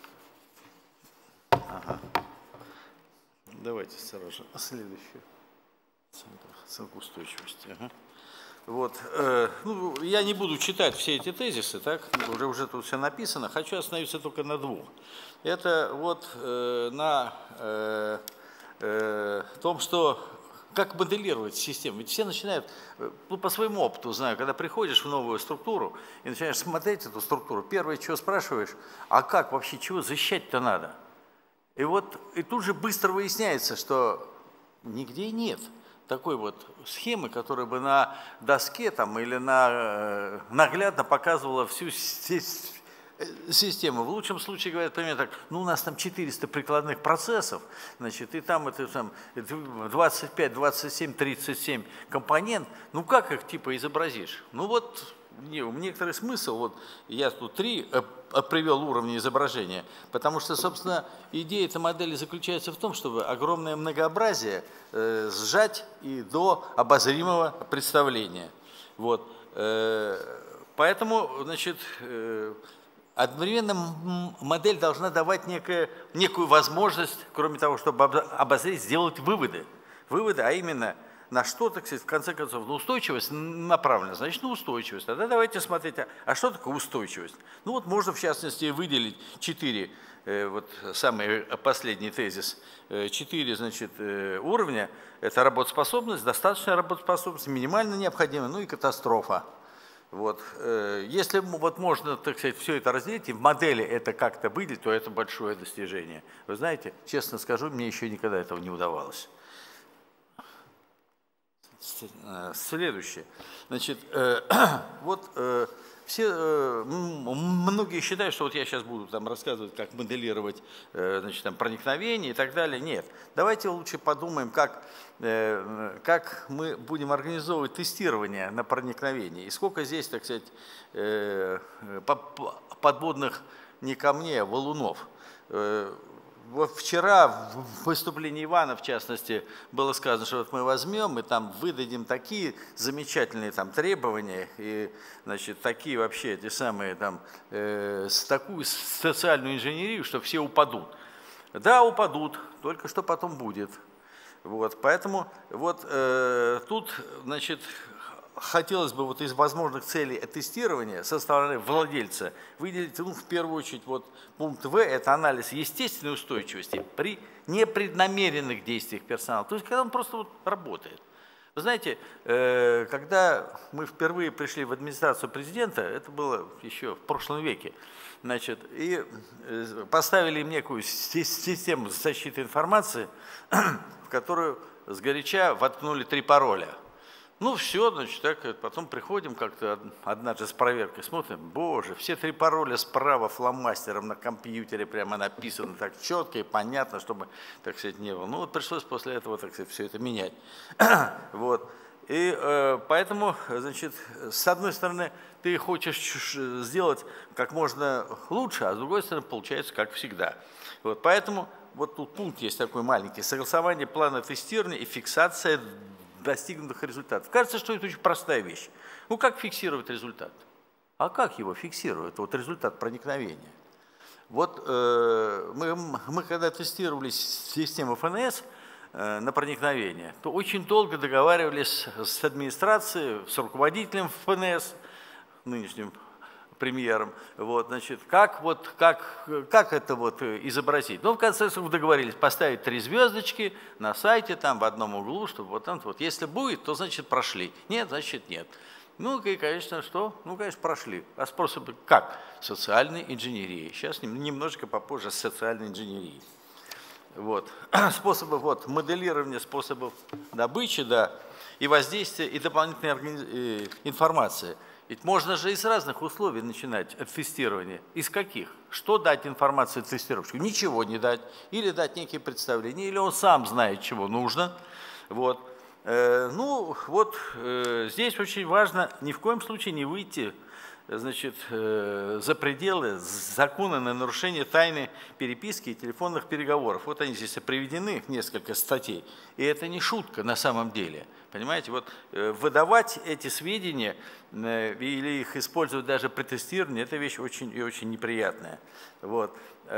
ага. Давайте сразу следующую. Оценка устойчивости. Ага. Вот, э, ну, я не буду читать все эти тезисы, так, уже, уже тут все написано, хочу остановиться только на двух. Это вот э, на э, э, том, что как моделировать систему. Ведь все начинают, ну, по своему опыту знаю, когда приходишь в новую структуру и начинаешь смотреть эту структуру, первое, чего спрашиваешь, а как вообще, чего защищать-то надо? И вот, и тут же быстро выясняется, что нигде нет такой вот схемы, которая бы на доске там, или на, наглядно показывала всю систему. В лучшем случае говорят примерно так, ну у нас там четыреста прикладных процессов, значит, и там это там двадцать пять, двадцать семь, тридцать семь компонент, ну как их типа изобразишь? Ну вот некоторый смысл, вот я тут три привел уровни изображения, потому что, собственно, идея этой модели заключается в том, чтобы огромное многообразие э, сжать и до обозримого представления. Вот. Э, поэтому, значит, э, одновременно модель должна давать некое, некую возможность, кроме того, чтобы обозреть, сделать выводы. Выводы, а именно на что, так сказать, в конце концов, на устойчивость направлена, значит, на устойчивость. Тогда давайте смотреть, а, а что такое устойчивость? Ну вот можно, в частности, выделить четыре, э, вот самый последний тезис, э, четыре, значит, э, уровня. Это работоспособность, достаточная работоспособность, минимально необходимая, ну и катастрофа. Вот. Э, если вот можно, так сказать, все это разделить, и в модели это как-то выделить, то это большое достижение. Вы знаете, честно скажу, мне еще никогда этого не удавалось. Следующее. Значит, э, вот э, все, э, многие считают, что вот я сейчас буду там рассказывать, как моделировать э, значит, там, проникновение и так далее. Нет. Давайте лучше подумаем, как, э, как мы будем организовывать тестирование на проникновение. И сколько здесь, так сказать, э, подводных не камней, а валунов. Э, Вот вчера в выступлении Ивана, в частности, было сказано, что вот мы возьмем и там выдадим такие замечательные там требования и, значит, такие вообще эти самые там э, с такую социальную инженерию, что все упадут. Да, упадут, только что потом будет. Вот, поэтому вот э, тут, значит, хотелось бы вот из возможных целей тестирования со стороны владельца выделить, ну, в первую очередь, вот пункт В – это анализ естественной устойчивости при непреднамеренных действиях персонала, то есть когда он просто вот работает. Вы знаете, когда мы впервые пришли в администрацию президента, это было еще в прошлом веке, значит, и поставили им некую систему защиты информации, в которую сгоряча воткнули три пароля. Ну все, значит, так, потом приходим как-то однажды с проверкой, смотрим, боже, все три пароля справа фломастером на компьютере прямо написано так четко и понятно, чтобы, так сказать, не было. Ну вот пришлось после этого, так сказать, все это менять. Вот. И э, поэтому, значит, с одной стороны, ты хочешь сделать как можно лучше, а с другой стороны, получается как всегда. Вот. Поэтому вот тут пункт есть такой маленький, согласование плана тестирования и фиксация достигнутых результатов. Кажется, что это очень простая вещь. Ну, как фиксировать результат? А как его фиксируют? Вот результат проникновения. Вот э, мы, мы когда тестировали систему эф эн эс э, на проникновение, то очень долго договаривались с администрацией, с руководителем эф эн эс, нынешним премьером, вот, значит, как, вот, как, как это вот изобразить. Ну, в конце концов, договорились поставить три звездочки на сайте, там в одном углу, чтобы вот там, вот, если будет, то, значит, прошли. Нет, значит, нет. Ну, и, конечно, что? Ну, конечно, прошли. А способы как? Социальной инженерии. Сейчас немножечко попозже с социальной инженерией. Вот. Способы вот, моделирования способов добычи, да, и воздействия, и дополнительной организ... информации. Ведь можно же из разных условий начинать тестирование. Из каких? Что дать информацию тестировщику? Ничего не дать. Или дать некие представления, или он сам знает, чего нужно. Вот. Э, ну, вот э, здесь очень важно ни в коем случае не выйти значит, за пределы закона на нарушение тайны переписки и телефонных переговоров. Вот они здесь приведены, несколько статей. И это не шутка на самом деле. Понимаете, вот выдавать эти сведения или их использовать даже при тестировании, это вещь очень и очень неприятная. Вот.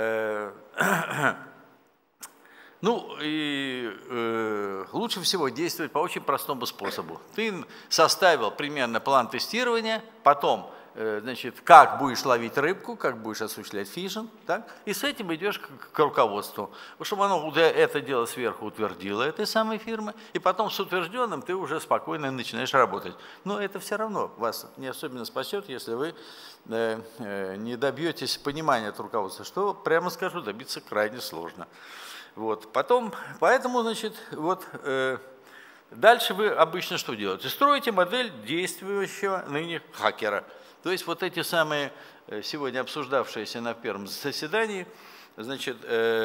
Ну и э, лучше всего действовать по очень простому способу. Ты составил примерно план тестирования, потом, э, значит, как будешь ловить рыбку, как будешь осуществлять фишинг, так? И с этим идешь к, к руководству, чтобы оно это дело сверху утвердило этой самой фирмы, и потом с утвержденным ты уже спокойно начинаешь работать. Но это все равно вас не особенно спасет, если вы э, э, не добьетесь понимания от руководства, что, прямо скажу, добиться крайне сложно. Вот. Потом, поэтому, значит, вот, э, дальше вы обычно что делаете? Строите модель действующего ныне хакера. То есть вот эти самые, сегодня обсуждавшиеся на первом заседании, значит,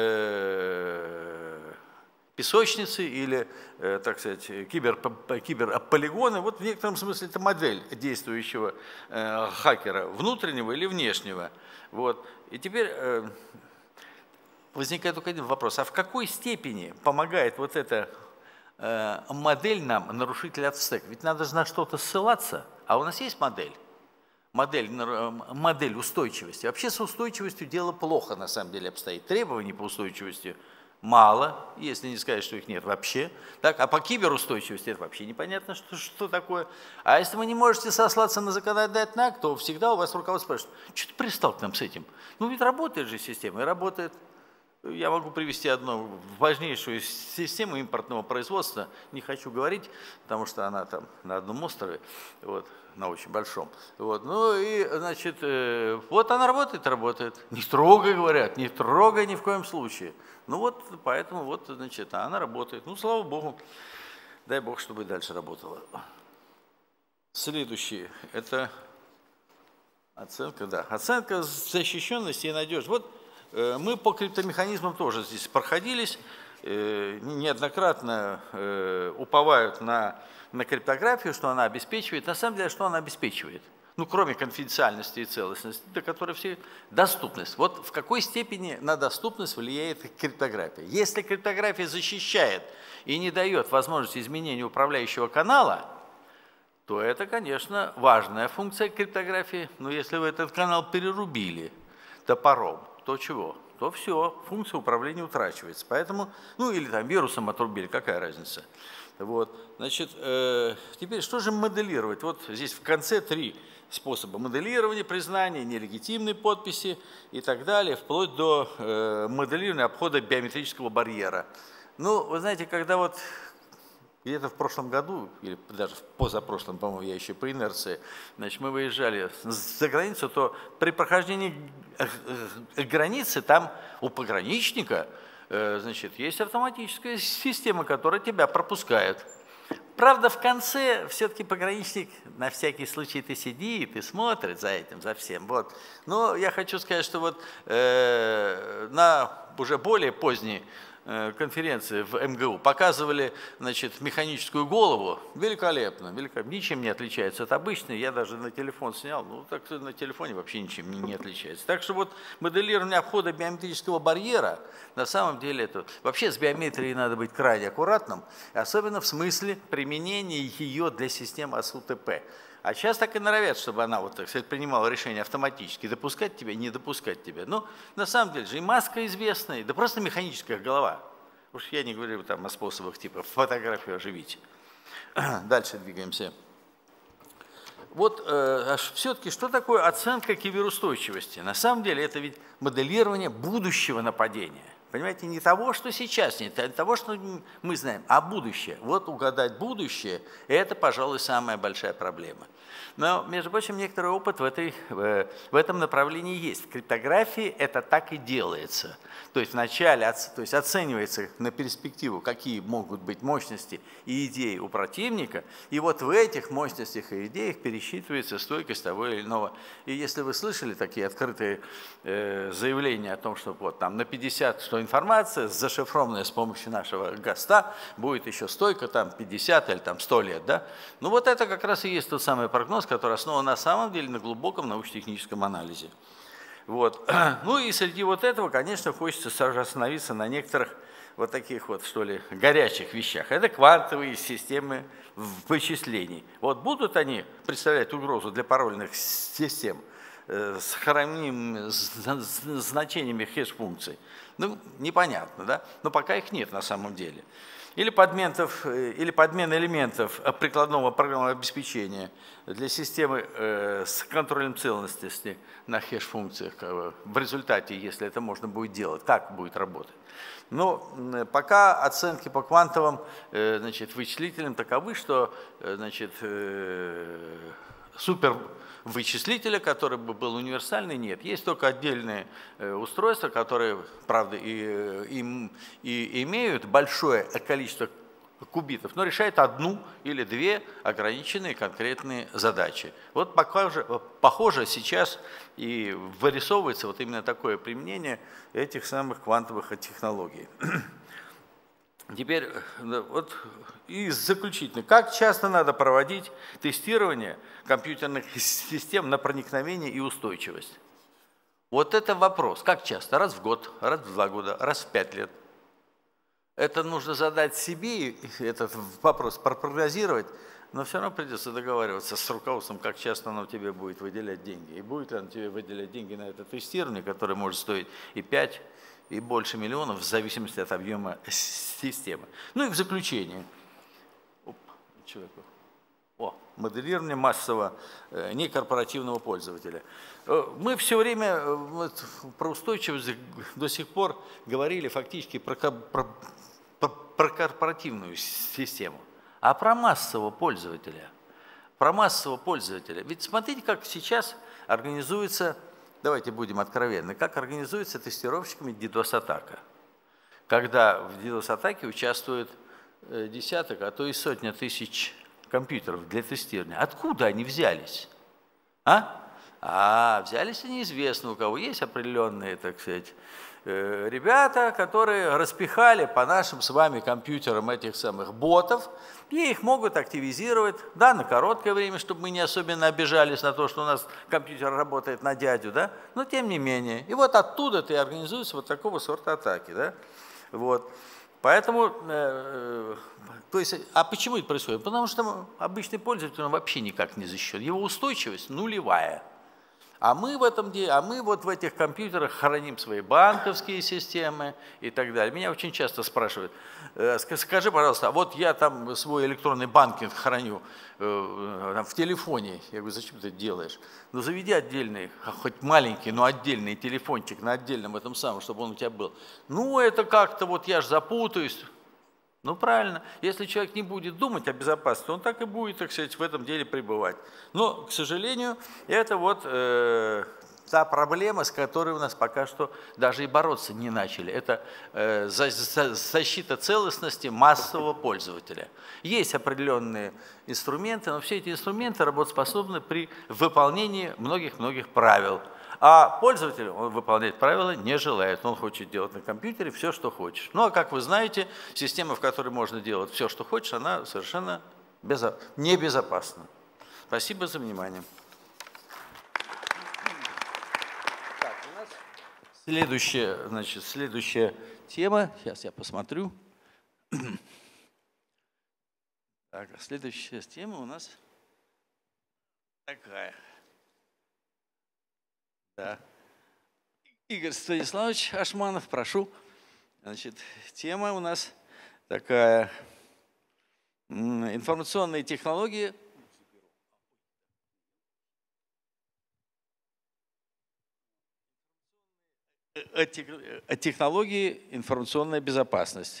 э, песочницы или, э, так сказать, кибер, киберполигоны, вот в некотором смысле это модель действующего э, хакера, внутреннего или внешнего. Вот. И теперь... Э, возникает только один вопрос, а в какой степени помогает вот эта э, модель нам, нарушитель от стека? Ведь надо же на что-то ссылаться, а у нас есть модель, модель, модель устойчивости. Вообще с устойчивостью дело плохо на самом деле обстоит. Требований по устойчивости мало, если не сказать, что их нет вообще. Так, а по киберустойчивости это вообще непонятно, что, что такое. А если вы не можете сослаться на законодательный акт, то всегда у вас руководство спрашивает, что ты пристал к нам с этим? Ну ведь работает же система, и работает. Я могу привести одну важнейшую систему импортного производства, не хочу говорить, потому что она там на одном острове, вот, на очень большом. Вот. Ну и, значит, э, вот она работает, работает. Не трогай, говорят, не трогай ни в коем случае. Ну вот, поэтому вот, значит, она работает. Ну, слава Богу, дай Бог, чтобы и дальше работала. Следующее, это оценка, да, оценка защищенности и надежности. Вот, мы по криптомеханизмам тоже здесь проходились, неоднократно уповают на, на криптографию, что она обеспечивает. На самом деле, что она обеспечивает? Ну, кроме конфиденциальности и целостности, до которой все доступность. Вот в какой степени на доступность влияет криптография? Если криптография защищает и не дает возможности изменения управляющего канала, то это, конечно, важная функция криптографии. Но если вы этот канал перерубили топором, то чего? То все, функция управления утрачивается. Поэтому, ну или там вирусом отрубили, какая разница. Вот. Значит, э, теперь что же моделировать? Вот здесь в конце три способа моделирования, признания, нелегитимной подписи и так далее, вплоть до э, моделирования обхода биометрического барьера. Ну, вы знаете, когда вот где-то в прошлом году, или даже в позапрошлом, по-моему, я еще по инерции, значит, мы выезжали за границу, то при прохождении границы там у пограничника, значит, есть автоматическая система, которая тебя пропускает. Правда, в конце все-таки пограничник на всякий случай ты сидит и смотрит за этим, за всем. Вот. Но я хочу сказать, что вот э, на уже более поздней конференции в эм гэ у показывали, значит, механическую голову, великолепно, великолепно, ничем не отличается от обычной, я даже на телефон снял, ну так на телефоне вообще ничем не, не отличается. Так что вот моделирование обхода биометрического барьера, на самом деле это, вообще с биометрией надо быть крайне аккуратным, особенно в смысле применения ее для систем эй эс ю тэ пэ. А сейчас так и норовят, чтобы она, вот, так сказать, принимала решение автоматически, допускать тебя, не допускать тебя. Но на самом деле же и маска известная, да просто механическая голова. Уж я не говорю там о способах типа фотографию оживить. Дальше двигаемся. Вот э, все-таки что такое оценка киберустойчивости? На самом деле это ведь моделирование будущего нападения. Понимаете, не того, что сейчас, не того, что мы знаем, а будущее. Вот угадать будущее – это, пожалуй, самая большая проблема. Но, между прочим, некоторый опыт в, этой, в этом направлении есть. В криптографии это так и делается. То есть вначале то есть оценивается на перспективу, какие могут быть мощности и идеи у противника, и вот в этих мощностях и идеях пересчитывается стойкость того или иного. И если вы слышали такие открытые э, заявления о том, что вот там на пятьдесят, что что информация, зашифрованная с помощью нашего ГОСТа, будет еще стойко там пятьдесят или там сто лет. Да? Ну вот это как раз и есть тот самый прогноз, который основан на самом деле на глубоком научно-техническом анализе. Вот. Ну и среди вот этого, конечно, хочется сразу остановиться на некоторых вот таких вот, что ли, горячих вещах. Это квантовые системы вычислений. Вот будут они представлять угрозу для парольных систем с хранимыми значениями хэш-функций? Ну, непонятно, да? Но пока их нет на самом деле. Или, подменов, или подмена элементов прикладного программного обеспечения для системы э, с контролем целостности на хэш-функциях в результате, если это можно будет делать, как будет работать. Но пока оценки по квантовым э, значит, вычислителям таковы, что э, значит, э, супервычислителя, который бы был универсальный, нет. Есть только отдельные э, устройства, которые, правда, и, и, и имеют большое количество кубитов, но решает одну или две ограниченные конкретные задачи. Вот похоже, похоже сейчас и вырисовывается вот именно такое применение этих самых квантовых технологий. Теперь вот и заключительно, как часто надо проводить тестирование компьютерных систем на проникновение и устойчивость? Вот это вопрос. Как часто? Раз в год, раз в два года, раз в пять лет. Это нужно задать себе, этот вопрос пропрогнозировать, но все равно придется договариваться с руководством, как часто оно тебе будет выделять деньги. И будет ли оно тебе выделять деньги на это тестирование, которое может стоить и пять, и больше миллионов, в зависимости от объема системы. Ну и в заключение. Оп, человеку. О, моделирование массового некорпоративного пользователя. Мы все время вот, про устойчивость до сих пор говорили фактически про, про, про корпоративную систему, а про массового пользователя. Про массового пользователя. Ведь смотрите, как сейчас организуется, давайте будем откровенны, как организуется тестировщиками DDoS-атака. Когда в DDoS-атаке участвует десяток, а то и сотня тысяч компьютеров для тестирования. Откуда они взялись? А? А взялись они неизвестно, у кого есть определенные, так сказать, ребята, которые распихали по нашим с вами компьютерам этих самых ботов, и их могут активизировать, да, на короткое время, чтобы мы не особенно обижались на то, что у нас компьютер работает на дядю, да, но тем не менее. И вот оттуда-то и организуются вот такого сорта атаки, да, вот. Поэтому, э, то есть, а почему это происходит? Потому что обычный пользователь он вообще никак не защищен, его устойчивость нулевая. А мы в этом деле, а мы вот в этих компьютерах храним свои банковские системы и так далее. Меня очень часто спрашивают, скажи, пожалуйста, а вот я там свой электронный банкинг храню э, в телефоне. Я говорю, зачем ты это делаешь? Ну заведи отдельный, хоть маленький, но отдельный телефончик на отдельном этом самом, чтобы он у тебя был. Ну это как-то вот я ж запутаюсь. Ну правильно, если человек не будет думать о безопасности, он так и будет, так сказать, в этом деле пребывать. Но, к сожалению, это вот э, та проблема, с которой у нас пока что даже и бороться не начали. Это э, за, за, защита целостности массового пользователя. Есть определенные инструменты, но все эти инструменты работоспособны при выполнении многих-многих правил. А пользователь, он выполнять правила не желает. Он хочет делать на компьютере все, что хочешь. Ну, а как вы знаете, система, в которой можно делать все, что хочешь, она совершенно безо... небезопасна. Спасибо за внимание. Так, у нас следующая, значит, следующая тема. Сейчас я посмотрю. Так, следующая тема у нас такая. Да. Игорь Станиславович Ашманов, прошу. Значит, тема у нас такая. Информационные технологии. Технологии информационная безопасность.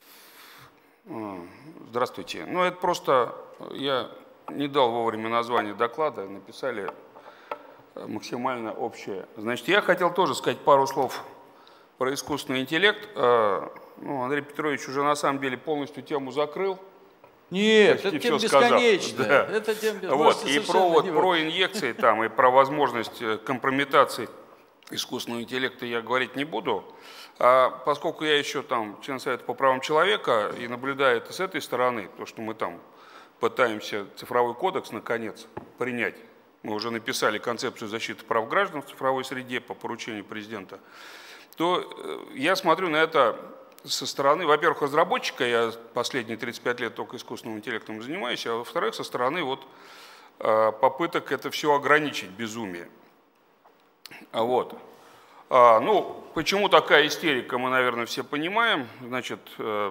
Здравствуйте. Ну, это просто я не дал вовремя название доклада, написали максимально общее. Значит, я хотел тоже сказать пару слов про искусственный интеллект. Ну, Андрей Петрович уже на самом деле полностью тему закрыл. Нет, это тема бесконечная. Да. Это тема вот. И про, вот, про инъекции там, и про возможность компрометации искусственного интеллекта я говорить не буду, а поскольку я еще там член Совета по правам человека и наблюдаю это с этой стороны, то, что мы там пытаемся цифровой кодекс наконец принять, мы уже написали концепцию защиты прав граждан в цифровой среде по поручению президента, то я смотрю на это со стороны, во-первых, разработчика, я последние тридцать пять лет только искусственным интеллектом занимаюсь, а во-вторых, со стороны вот попыток это все ограничить, безумие. Вот. А, ну, почему такая истерика, мы, наверное, все понимаем. Значит,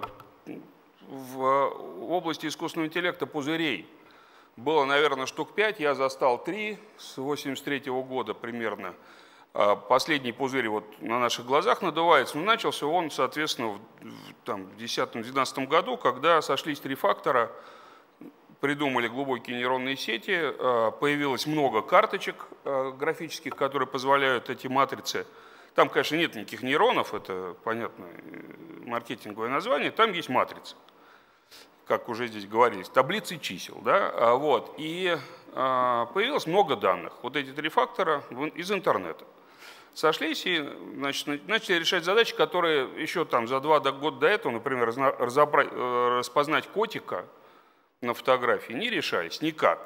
в области искусственного интеллекта пузырей было, наверное, штук пять, я застал три с восемьдесят третьего года примерно. Последний пузырь вот на наших глазах надувается, но начался он, соответственно, в, там, в две тысячи десятом-две тысячи двенадцатом году, когда сошлись три фактора, придумали глубокие нейронные сети, появилось много карточек графических, которые позволяют эти матрицы. Там, конечно, нет никаких нейронов, это, понятно, маркетинговое название, там есть матрицы, как уже здесь говорилось, таблицы чисел. Да? Вот. И появилось много данных. Вот эти три фактора из интернета. Сошлись и значит, начали решать задачи, которые еще там за два года до этого, например, разобрать, распознать котика на фотографии, не решались никак.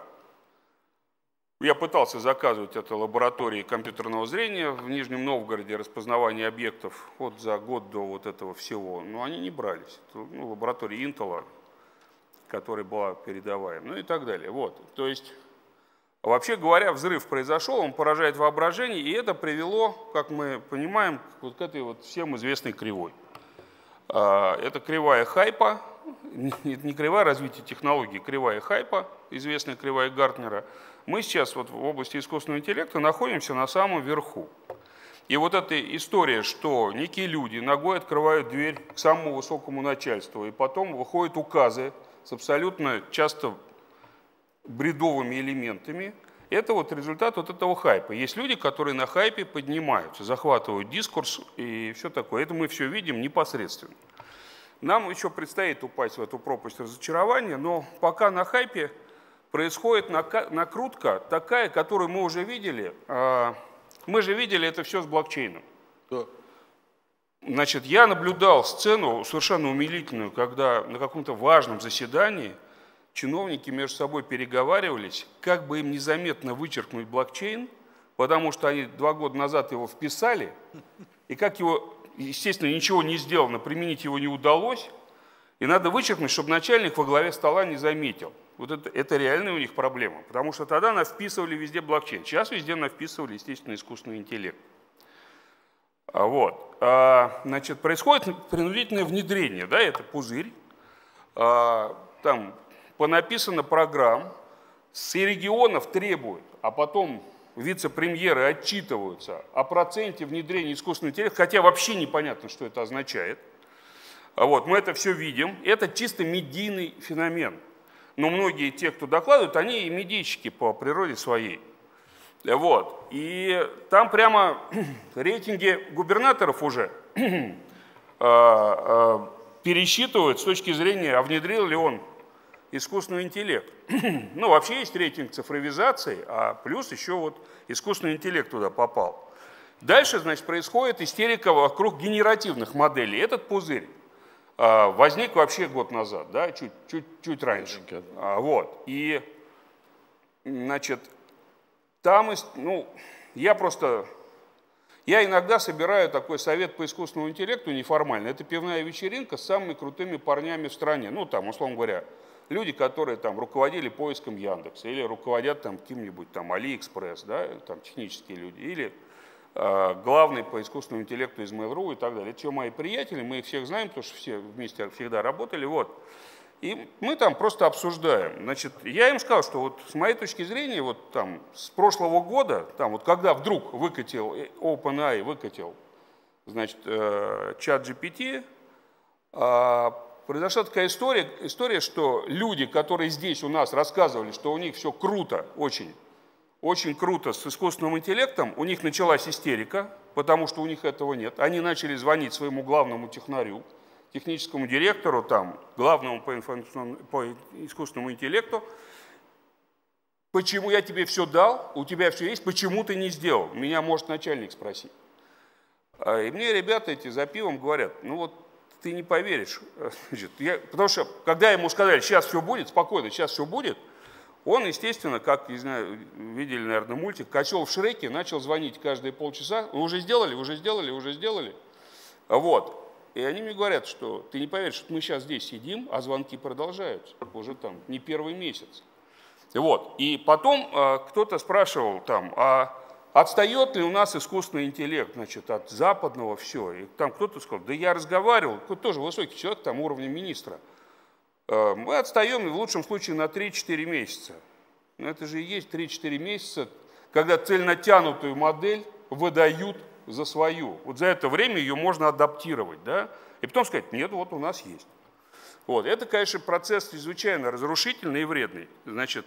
Я пытался заказывать это лаборатории компьютерного зрения в Нижнем Новгороде, распознавание объектов вот за год до вот этого всего, но они не брались. Это, ну, лаборатория Интела, которая была передовая, ну и так далее. Вот. То есть, вообще говоря, взрыв произошел, он поражает воображение, и это привело, как мы понимаем, вот к этой вот всем известной кривой. Это кривая хайпа, не кривая развития технологий, кривая хайпа, известная кривая Гартнера. Мы сейчас вот в области искусственного интеллекта находимся на самом верху. И вот эта история, что некие люди ногой открывают дверь к самому высокому начальству, и потом выходят указы с абсолютно часто бредовыми элементами, это вот результат вот этого хайпа. Есть люди, которые на хайпе поднимаются, захватывают дискурс и все такое. Это мы все видим непосредственно. Нам еще предстоит упасть в эту пропасть разочарования, но пока на хайпе происходит накрутка такая, которую мы уже видели. Мы же видели это все с блокчейном. Да. Значит, я наблюдал сцену совершенно умилительную, когда на каком-то важном заседании чиновники между собой переговаривались, как бы им незаметно вычеркнуть блокчейн, потому что они два года назад его вписали, и как его, естественно, ничего не сделано, применить его не удалось, и надо вычеркнуть, чтобы начальник во главе стола не заметил. Вот это, это реальная у них проблема, потому что тогда нас вписывали везде блокчейн, сейчас везде нас вписывали, естественно, искусственный интеллект. Вот. Значит, происходит принудительное внедрение, да, это пузырь, там понаписано программ, с регионов требуют, а потом вице-премьеры отчитываются о проценте внедрения искусственного интеллекта, хотя вообще непонятно, что это означает. Вот, мы это все видим, это чисто медийный феномен. Но многие те, кто докладывают, они и медийщики по природе своей. Вот. И там прямо рейтинги губернаторов уже э, э, пересчитывают с точки зрения, а внедрил ли он искусственный интеллект. Ну, вообще есть рейтинг цифровизации, а плюс еще вот искусственный интеллект туда попал. Дальше, значит, происходит истерика вокруг генеративных моделей. Этот пузырь э, возник вообще год назад, да, чуть, чуть, чуть раньше. А, вот. И, значит, там, ну, я просто, я иногда собираю такой совет по искусственному интеллекту неформально. Это пивная вечеринка с самыми крутыми парнями в стране. Ну, там, условно говоря, люди, которые там руководили поиском Яндекса, или руководят там каким-нибудь там Алиэкспресс, да, там технические люди, или э, главный по искусственному интеллекту из Mail.ru и так далее. Это все мои приятели, мы их всех знаем, потому что все вместе всегда работали, вот. И мы там просто обсуждаем. Значит, я им сказал, что вот с моей точки зрения, вот там с прошлого года, там вот когда вдруг выкатил, OpenAI выкатил, значит, э, чат джи пи ти, э, произошла такая история, история, что люди, которые здесь у нас рассказывали, что у них все круто, очень, очень круто с искусственным интеллектом, у них началась истерика, потому что у них этого нет. Они начали звонить своему главному технарю, техническому директору, там, главному по, по искусственному интеллекту, Почему я тебе все дал, у тебя все есть, почему ты не сделал? Меня может начальник спросить. И мне ребята эти за пивом говорят, ну вот ты не поверишь. Значит, я, потому что когда ему сказали, сейчас все будет, спокойно, сейчас все будет, он, естественно, как, не знаю, видели, наверное, мультик, козел в Шреке, начал звонить каждые полчаса. Вы уже сделали, уже сделали, уже сделали. Вот. И они мне говорят, что ты не поверишь, что мы сейчас здесь сидим, а звонки продолжаются. Уже там не первый месяц. Вот. И потом э, кто-то спрашивал там, а отстает ли у нас искусственный интеллект, значит, от западного все. И там кто-то сказал, да я разговаривал, кто тоже высокий человек, там уровня министра. Э, мы отстаем в лучшем случае на три-четыре месяца. Но это же и есть три-четыре месяца, когда цельнотянутую модель выдают за свою. Вот за это время ее можно адаптировать, да? И потом сказать, нет, вот у нас есть. Вот. Это, конечно, процесс чрезвычайно разрушительный и вредный. Значит,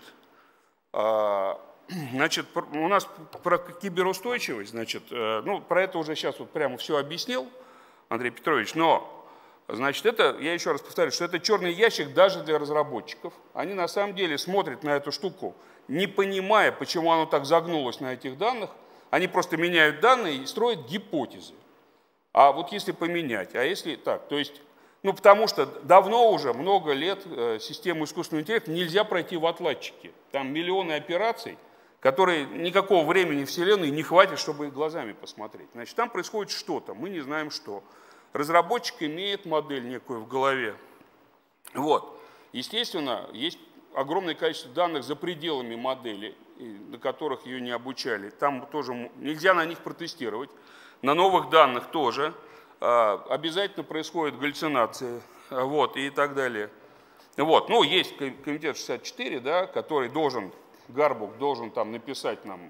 э, значит у нас про киберустойчивость, значит, э, ну, про это уже сейчас вот прямо все объяснил Андрей Петрович, но, значит, это, я еще раз повторю, что это черный ящик даже для разработчиков. Они на самом деле смотрят на эту штуку, не понимая, почему оно так загнулось на этих данных. Они просто меняют данные и строят гипотезы. А вот если поменять, а если так, то есть, ну потому что давно уже, много лет э, систему искусственного интеллекта нельзя пройти в отладчике. Там миллионы операций, которые никакого времени вселенной не хватит, чтобы их глазами посмотреть. Значит, там происходит что-то, мы не знаем что. Разработчик имеет модель некую в голове. Вот. Естественно, есть огромное количество данных за пределами модели, на которых ее не обучали. Там тоже нельзя на них протестировать. На новых данных тоже. Обязательно происходят галлюцинации, вот, и так далее. Вот. Ну, есть комитет шестьдесят четыре, да, который должен, Гарбук должен там написать нам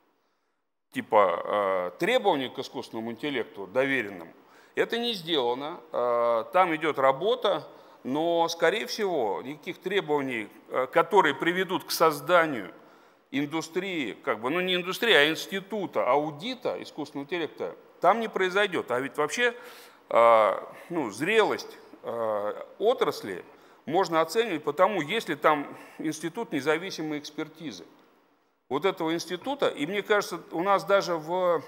типа требования к искусственному интеллекту доверенным. Это не сделано. Там идет работа. Но, скорее всего, никаких требований, которые приведут к созданию индустрии, как бы, ну не индустрии, а института аудита искусственного интеллекта, там не произойдет. А ведь вообще ну, зрелость отрасли можно оценивать потому, есть ли там институт независимой экспертизы. Вот этого института, и мне кажется, у нас даже в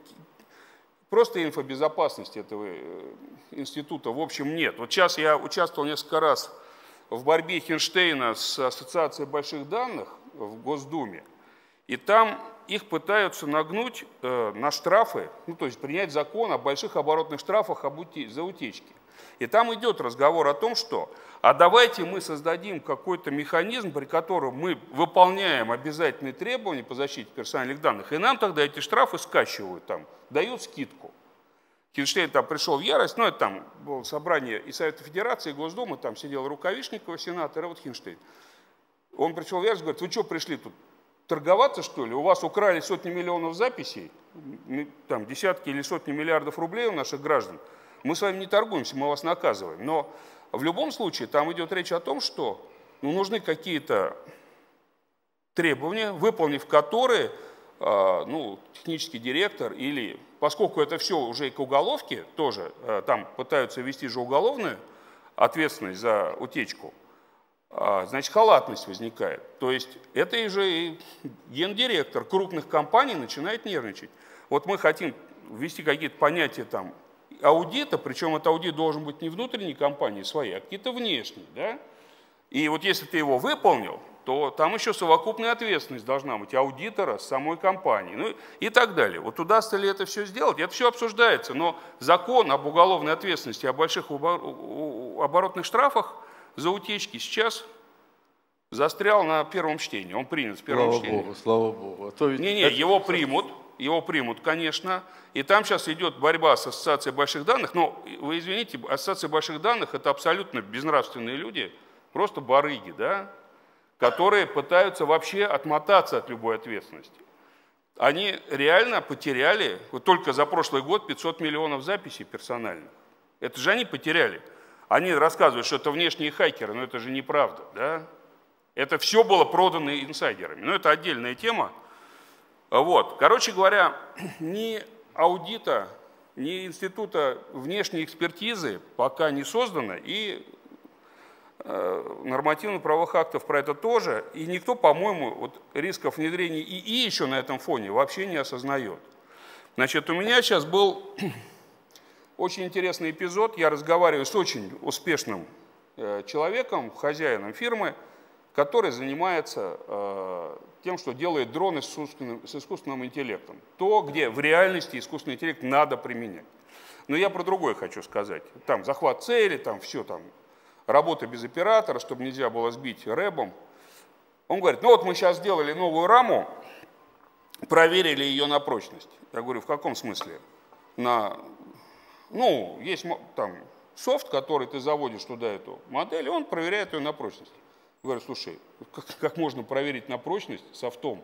просто инфобезопасности этого института, в общем, нет. Вот сейчас я участвовал несколько раз в борьбе Хинштейна с Ассоциацией больших данных в Госдуме, и там их пытаются нагнуть э, на штрафы, ну, то есть принять закон о больших оборотных штрафах об уте- за утечки. И там идет разговор о том, что а давайте мы создадим какой-то механизм, при котором мы выполняем обязательные требования по защите персональных данных, и нам тогда эти штрафы скачивают, там, дают скидку. Хинштейн там пришел в ярость, ну это там было собрание и Совета Федерации, и Госдумы, там сидел Рукавишникова, сенатор, и вот Хинштейн. Он пришел в ярость, говорит, вы что пришли тут, торговаться что ли? У вас украли сотни миллионов записей, там десятки или сотни миллиардов рублей у наших граждан. Мы с вами не торгуемся, мы вас наказываем. Но в любом случае там идет речь о том, что ну, нужны какие-то требования, выполнив которые э, ну, технический директор или, поскольку это все уже и к уголовке, тоже э, там пытаются ввести же уголовную ответственность за утечку, э, значит халатность возникает. То есть это же и гендиректор крупных компаний начинает нервничать. Вот мы хотим ввести какие-то понятия там, аудита, причем этот аудит должен быть не внутренней компании своей, а какие-то внешние. Да? И вот если ты его выполнил, то там еще совокупная ответственность должна быть аудитора с самой компании, ну и так далее. Вот удастся ли это все сделать? Это все обсуждается, но закон об уголовной ответственности, о больших оборотных штрафах за утечки сейчас застрял на первом чтении. Он принят с первого слава чтения. Богу, слава Богу. А то ведь Не-не, это... его примут. Его примут, конечно, и там сейчас идет борьба с Ассоциацией больших данных, но вы извините, Ассоциация больших данных – это абсолютно безнравственные люди, просто барыги, да, которые пытаются вообще отмотаться от любой ответственности. Они реально потеряли, вот только за прошлый год пятьсот миллионов записей персональных. Это же они потеряли. Они рассказывают, что это внешние хакеры, но это же неправда, да. Это все было продано инсайдерами, но это отдельная тема. Вот. Короче говоря, ни аудита, ни института внешней экспертизы пока не создано, и нормативно-правовых актов про это тоже, и никто, по-моему, вот рисков внедрения ИИ еще на этом фоне вообще не осознает. Значит, у меня сейчас был очень интересный эпизод. Я разговариваю с очень успешным человеком, хозяином фирмы, который занимается тем, что делает дроны с искусственным, с искусственным интеллектом. То, где в реальности искусственный интеллект надо применять. Но я про другое хочу сказать. Там захват цели, там все там. Работа без оператора, чтобы нельзя было сбить рэбом. Он говорит, ну вот мы сейчас сделали новую раму, проверили ее на прочность. Я говорю, в каком смысле? На, ну, есть там софт, который ты заводишь туда эту модель, и он проверяет ее на прочность. Я говорю, слушай, как, как можно проверить на прочность софтом?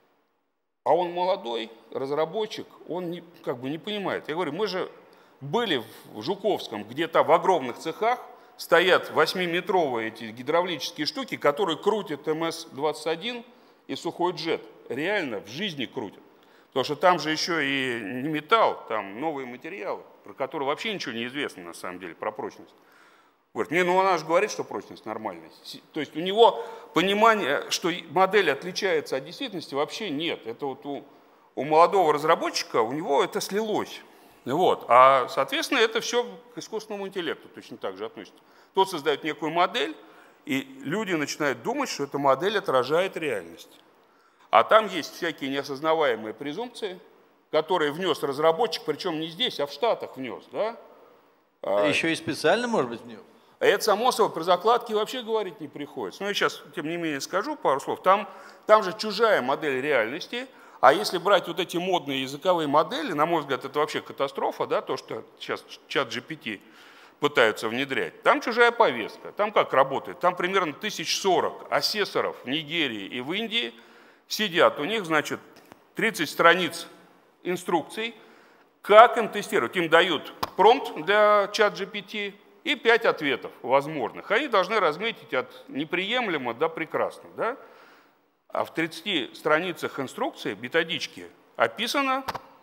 А он молодой, разработчик, он не, как бы не понимает. Я говорю, мы же были в Жуковском, где-то в огромных цехах, стоят восьмиметровые эти гидравлические штуки, которые крутят эм эс двадцать один и сухой джет. Реально в жизни крутят. Потому что там же еще и не металл, там новые материалы, про которые вообще ничего не известно на самом деле, про прочность. Говорит, не, ну она же говорит, что прочность нормальная. То есть у него понимание, что модель отличается от действительности, вообще нет. Это вот у, у молодого разработчика, у него это слилось. Вот. А, соответственно, это все к искусственному интеллекту точно так же относится. Тот создает некую модель, и люди начинают думать, что эта модель отражает реальность. А там есть всякие неосознаваемые презумпции, которые внес разработчик, причем не здесь, а в Штатах внес. Да? А еще и специально, может быть, внес? Это, само собой, про закладки вообще говорить не приходится. Но я сейчас, тем не менее, скажу пару слов. Там, там же чужая модель реальности. А если брать вот эти модные языковые модели, на мой взгляд, это вообще катастрофа, да, то, что сейчас чат джи пи ти пытаются внедрять. Там чужая повестка. Там как работает? Там примерно тысяч сорок асессоров в Нигерии и в Индии сидят. У них, значит, тридцать страниц инструкций, как им тестировать. Им дают промпт для чат джи пи ти и пять ответов возможных. Они должны разметить от неприемлемо до прекрасно. Да? А в тридцати страницах инструкции, методички, описана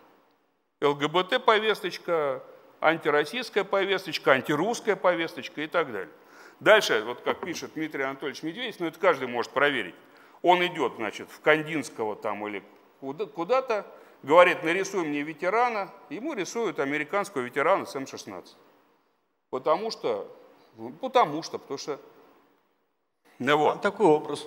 эл гэ бэ тэ-повесточка, антироссийская повесточка, антирусская повесточка и так далее. Дальше, вот как пишет Дмитрий Анатольевич Медведев, ну это каждый может проверить, он идет, значит, в Кандинского там или куда-то, говорит, нарисуй мне ветерана, ему рисуют американского ветерана с эм шестнадцать. Потому что, ну, потому что, потому что, ну вот. Там такой образ.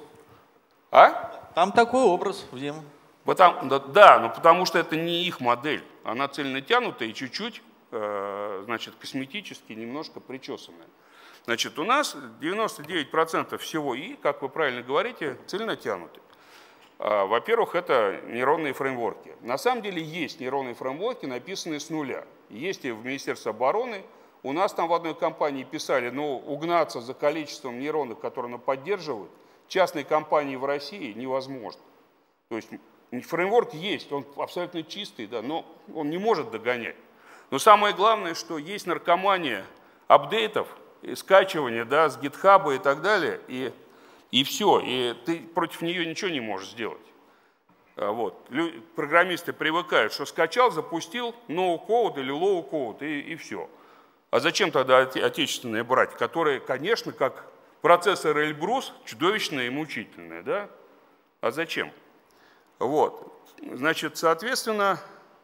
А? Там такой образ в нем. Потому, да, да, но потому что это не их модель. Она цельнотянутая и чуть-чуть, э, значит, косметически немножко причесанная. Значит, у нас девяносто девять процентов всего И, как вы правильно говорите, цельнотянутые. Во-первых, это нейронные фреймворки. На самом деле есть нейронные фреймворки, написанные с нуля. Есть и в Министерстве обороны. У нас там в одной компании писали, ну, угнаться за количеством нейронов, которые она поддерживает, частной компании в России невозможно. То есть фреймворк есть, он абсолютно чистый, да, но он не может догонять. Но самое главное, что есть наркомания апдейтов, и скачивания, да, с гитхаба и так далее, и, и все, и ты против нее ничего не можешь сделать. Вот. Программисты привыкают, что скачал, запустил no-code или low-code, и, и все. А зачем тогда отечественные брать, которые, конечно, как процессор Эльбрус, чудовищные и мучительные, да? А зачем? Вот. Значит, соответственно,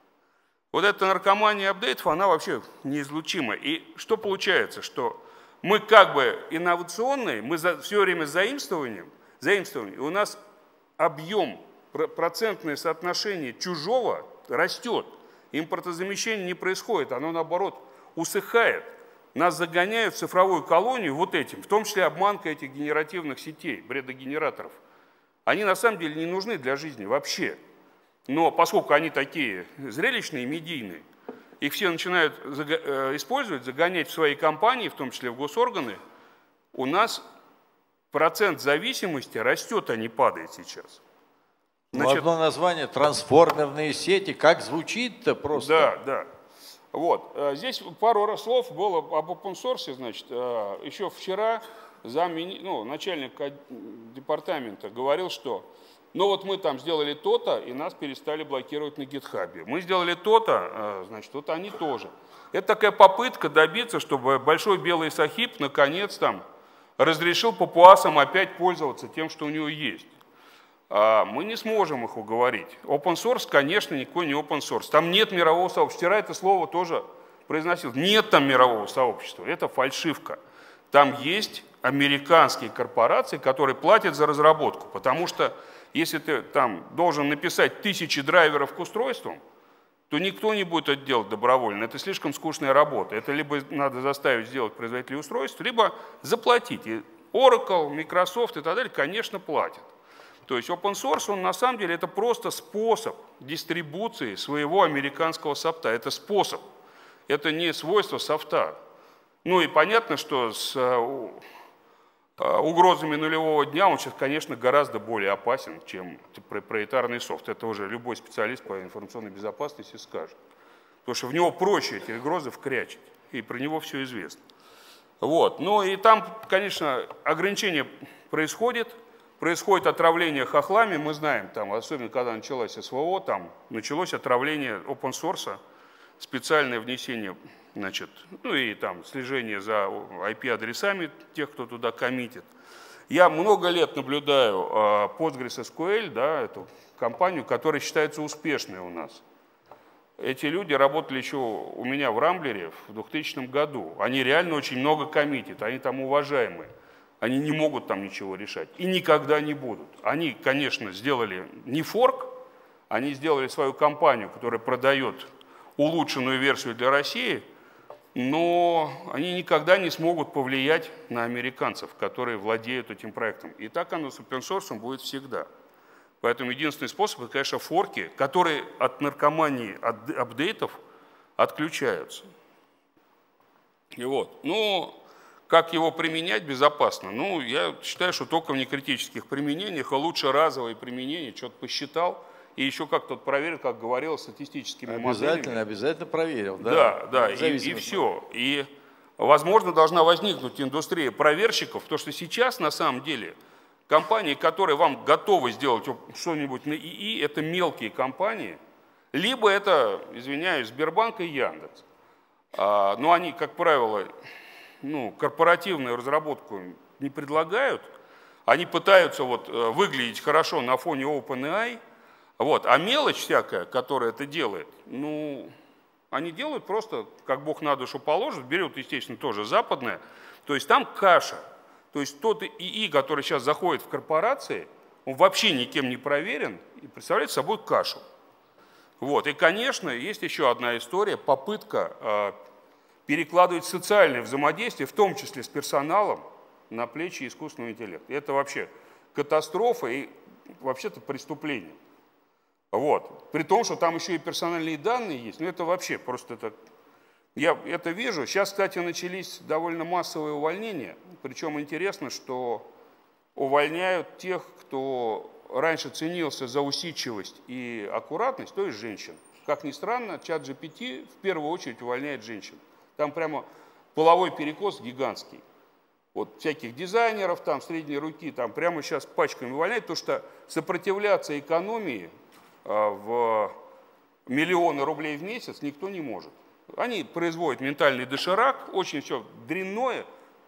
вот эта наркомания апдейтов, она вообще неизлучима. И что получается? Что мы как бы инновационные, мы за, все время заимствованием, заимствованием, и у нас объем, процентное соотношение чужого растет. Импортозамещение не происходит, оно наоборот усыхает. Нас загоняют в цифровую колонию вот этим, в том числе обманка этих генеративных сетей, бредогенераторов. Они на самом деле не нужны для жизни вообще. Но поскольку они такие зрелищные, медийные, их все начинают использовать, загонять в свои компании, в том числе в госорганы, у нас процент зависимости растет, а не падает сейчас. Значит, одно название — трансформерные сети. Как звучит-то просто? Да, да. Вот. Здесь пару слов было об open source. Значит, еще вчера зам, ну, начальник департамента говорил, что ну вот мы там сделали то-то, и нас перестали блокировать на гитхабе. Мы сделали то-то, значит, вот они тоже. Это такая попытка добиться, чтобы большой белый сахиб наконец там разрешил папуасам опять пользоваться тем, что у него есть. Мы не сможем их уговорить. Open source, конечно, никакой не open source. Там нет мирового сообщества. Вчера это слово тоже произносил. Нет там мирового сообщества. Это фальшивка. Там есть американские корпорации, которые платят за разработку. Потому что если ты там должен написать тысячи драйверов к устройствам, то никто не будет это делать добровольно. Это слишком скучная работа. Это либо надо заставить сделать производителей устройств, либо заплатить. И Oracle, Microsoft и так далее, конечно, платят. То есть open source, он на самом деле это просто способ дистрибуции своего американского софта. Это способ, это не свойство софта. Ну и понятно, что с угрозами нулевого дня он сейчас, конечно, гораздо более опасен, чем проприетарный софт. Это уже любой специалист по информационной безопасности скажет. Потому что в него проще эти угрозы вкрячить, и про него все известно. Вот. Ну и там, конечно, ограничение происходит. Происходит отравление хохлами, мы знаем, там, особенно когда началась СВО, там началось отравление open source, специальное внесение, значит, ну и там слежение за ай пи-адресами тех, кто туда коммитит. Я много лет наблюдаю uh, PostgreSQL, да, эту компанию, которая считается успешной у нас. Эти люди работали еще у меня в Рамблере в двухтысячном году. Они реально очень много коммитят, они там уважаемые. Они не могут там ничего решать и никогда не будут. Они, конечно, сделали не форк, они сделали свою компанию, которая продает улучшенную версию для России, но они никогда не смогут повлиять на американцев, которые владеют этим проектом. И так оно с open source будет всегда. Поэтому единственный способ – это, конечно, форки, которые от наркомании, от апдейтов отключаются. И вот. Ну, как его применять безопасно? Ну, я считаю, что только в некритических применениях, а лучше разовые применения, что-то посчитал, и еще как тут проверил, как говорил, статистическими моделями. Обязательно, обязательно проверил. Да, да, да и, и все. И, возможно, должна возникнуть индустрия проверщиков, потому что сейчас, на самом деле, компании, которые вам готовы сделать что-нибудь на ИИ, это мелкие компании, либо это, извиняюсь, Сбербанк и Яндекс. А, но они, как правило, ну, корпоративную разработку не предлагают, они пытаются вот выглядеть хорошо на фоне OpenAI, вот, а мелочь всякая, которая это делает, ну, они делают просто, как Бог на душу положит, берут, естественно, тоже западное, то есть там каша, то есть тот ИИ, который сейчас заходит в корпорации, он вообще никем не проверен и представляет собой кашу. Вот, и, конечно, есть еще одна история, попытка перекладывать социальное взаимодействие, в том числе с персоналом, на плечи искусственного интеллекта. И это вообще катастрофа и вообще-то преступление. Вот. При том, что там еще и персональные данные есть, но это вообще просто так. Я это вижу. Сейчас, кстати, начались довольно массовые увольнения. Причем интересно, что увольняют тех, кто раньше ценился за усидчивость и аккуратность, то есть женщин. Как ни странно, чат джи пи ти в первую очередь увольняет женщин. Там прямо половой перекос гигантский. Вот всяких дизайнеров, там, средней руки, там прямо сейчас пачками увольняют, потому что сопротивляться экономии а, в миллионы рублей в месяц никто не может. Они производят ментальный доширак, очень все дрянное,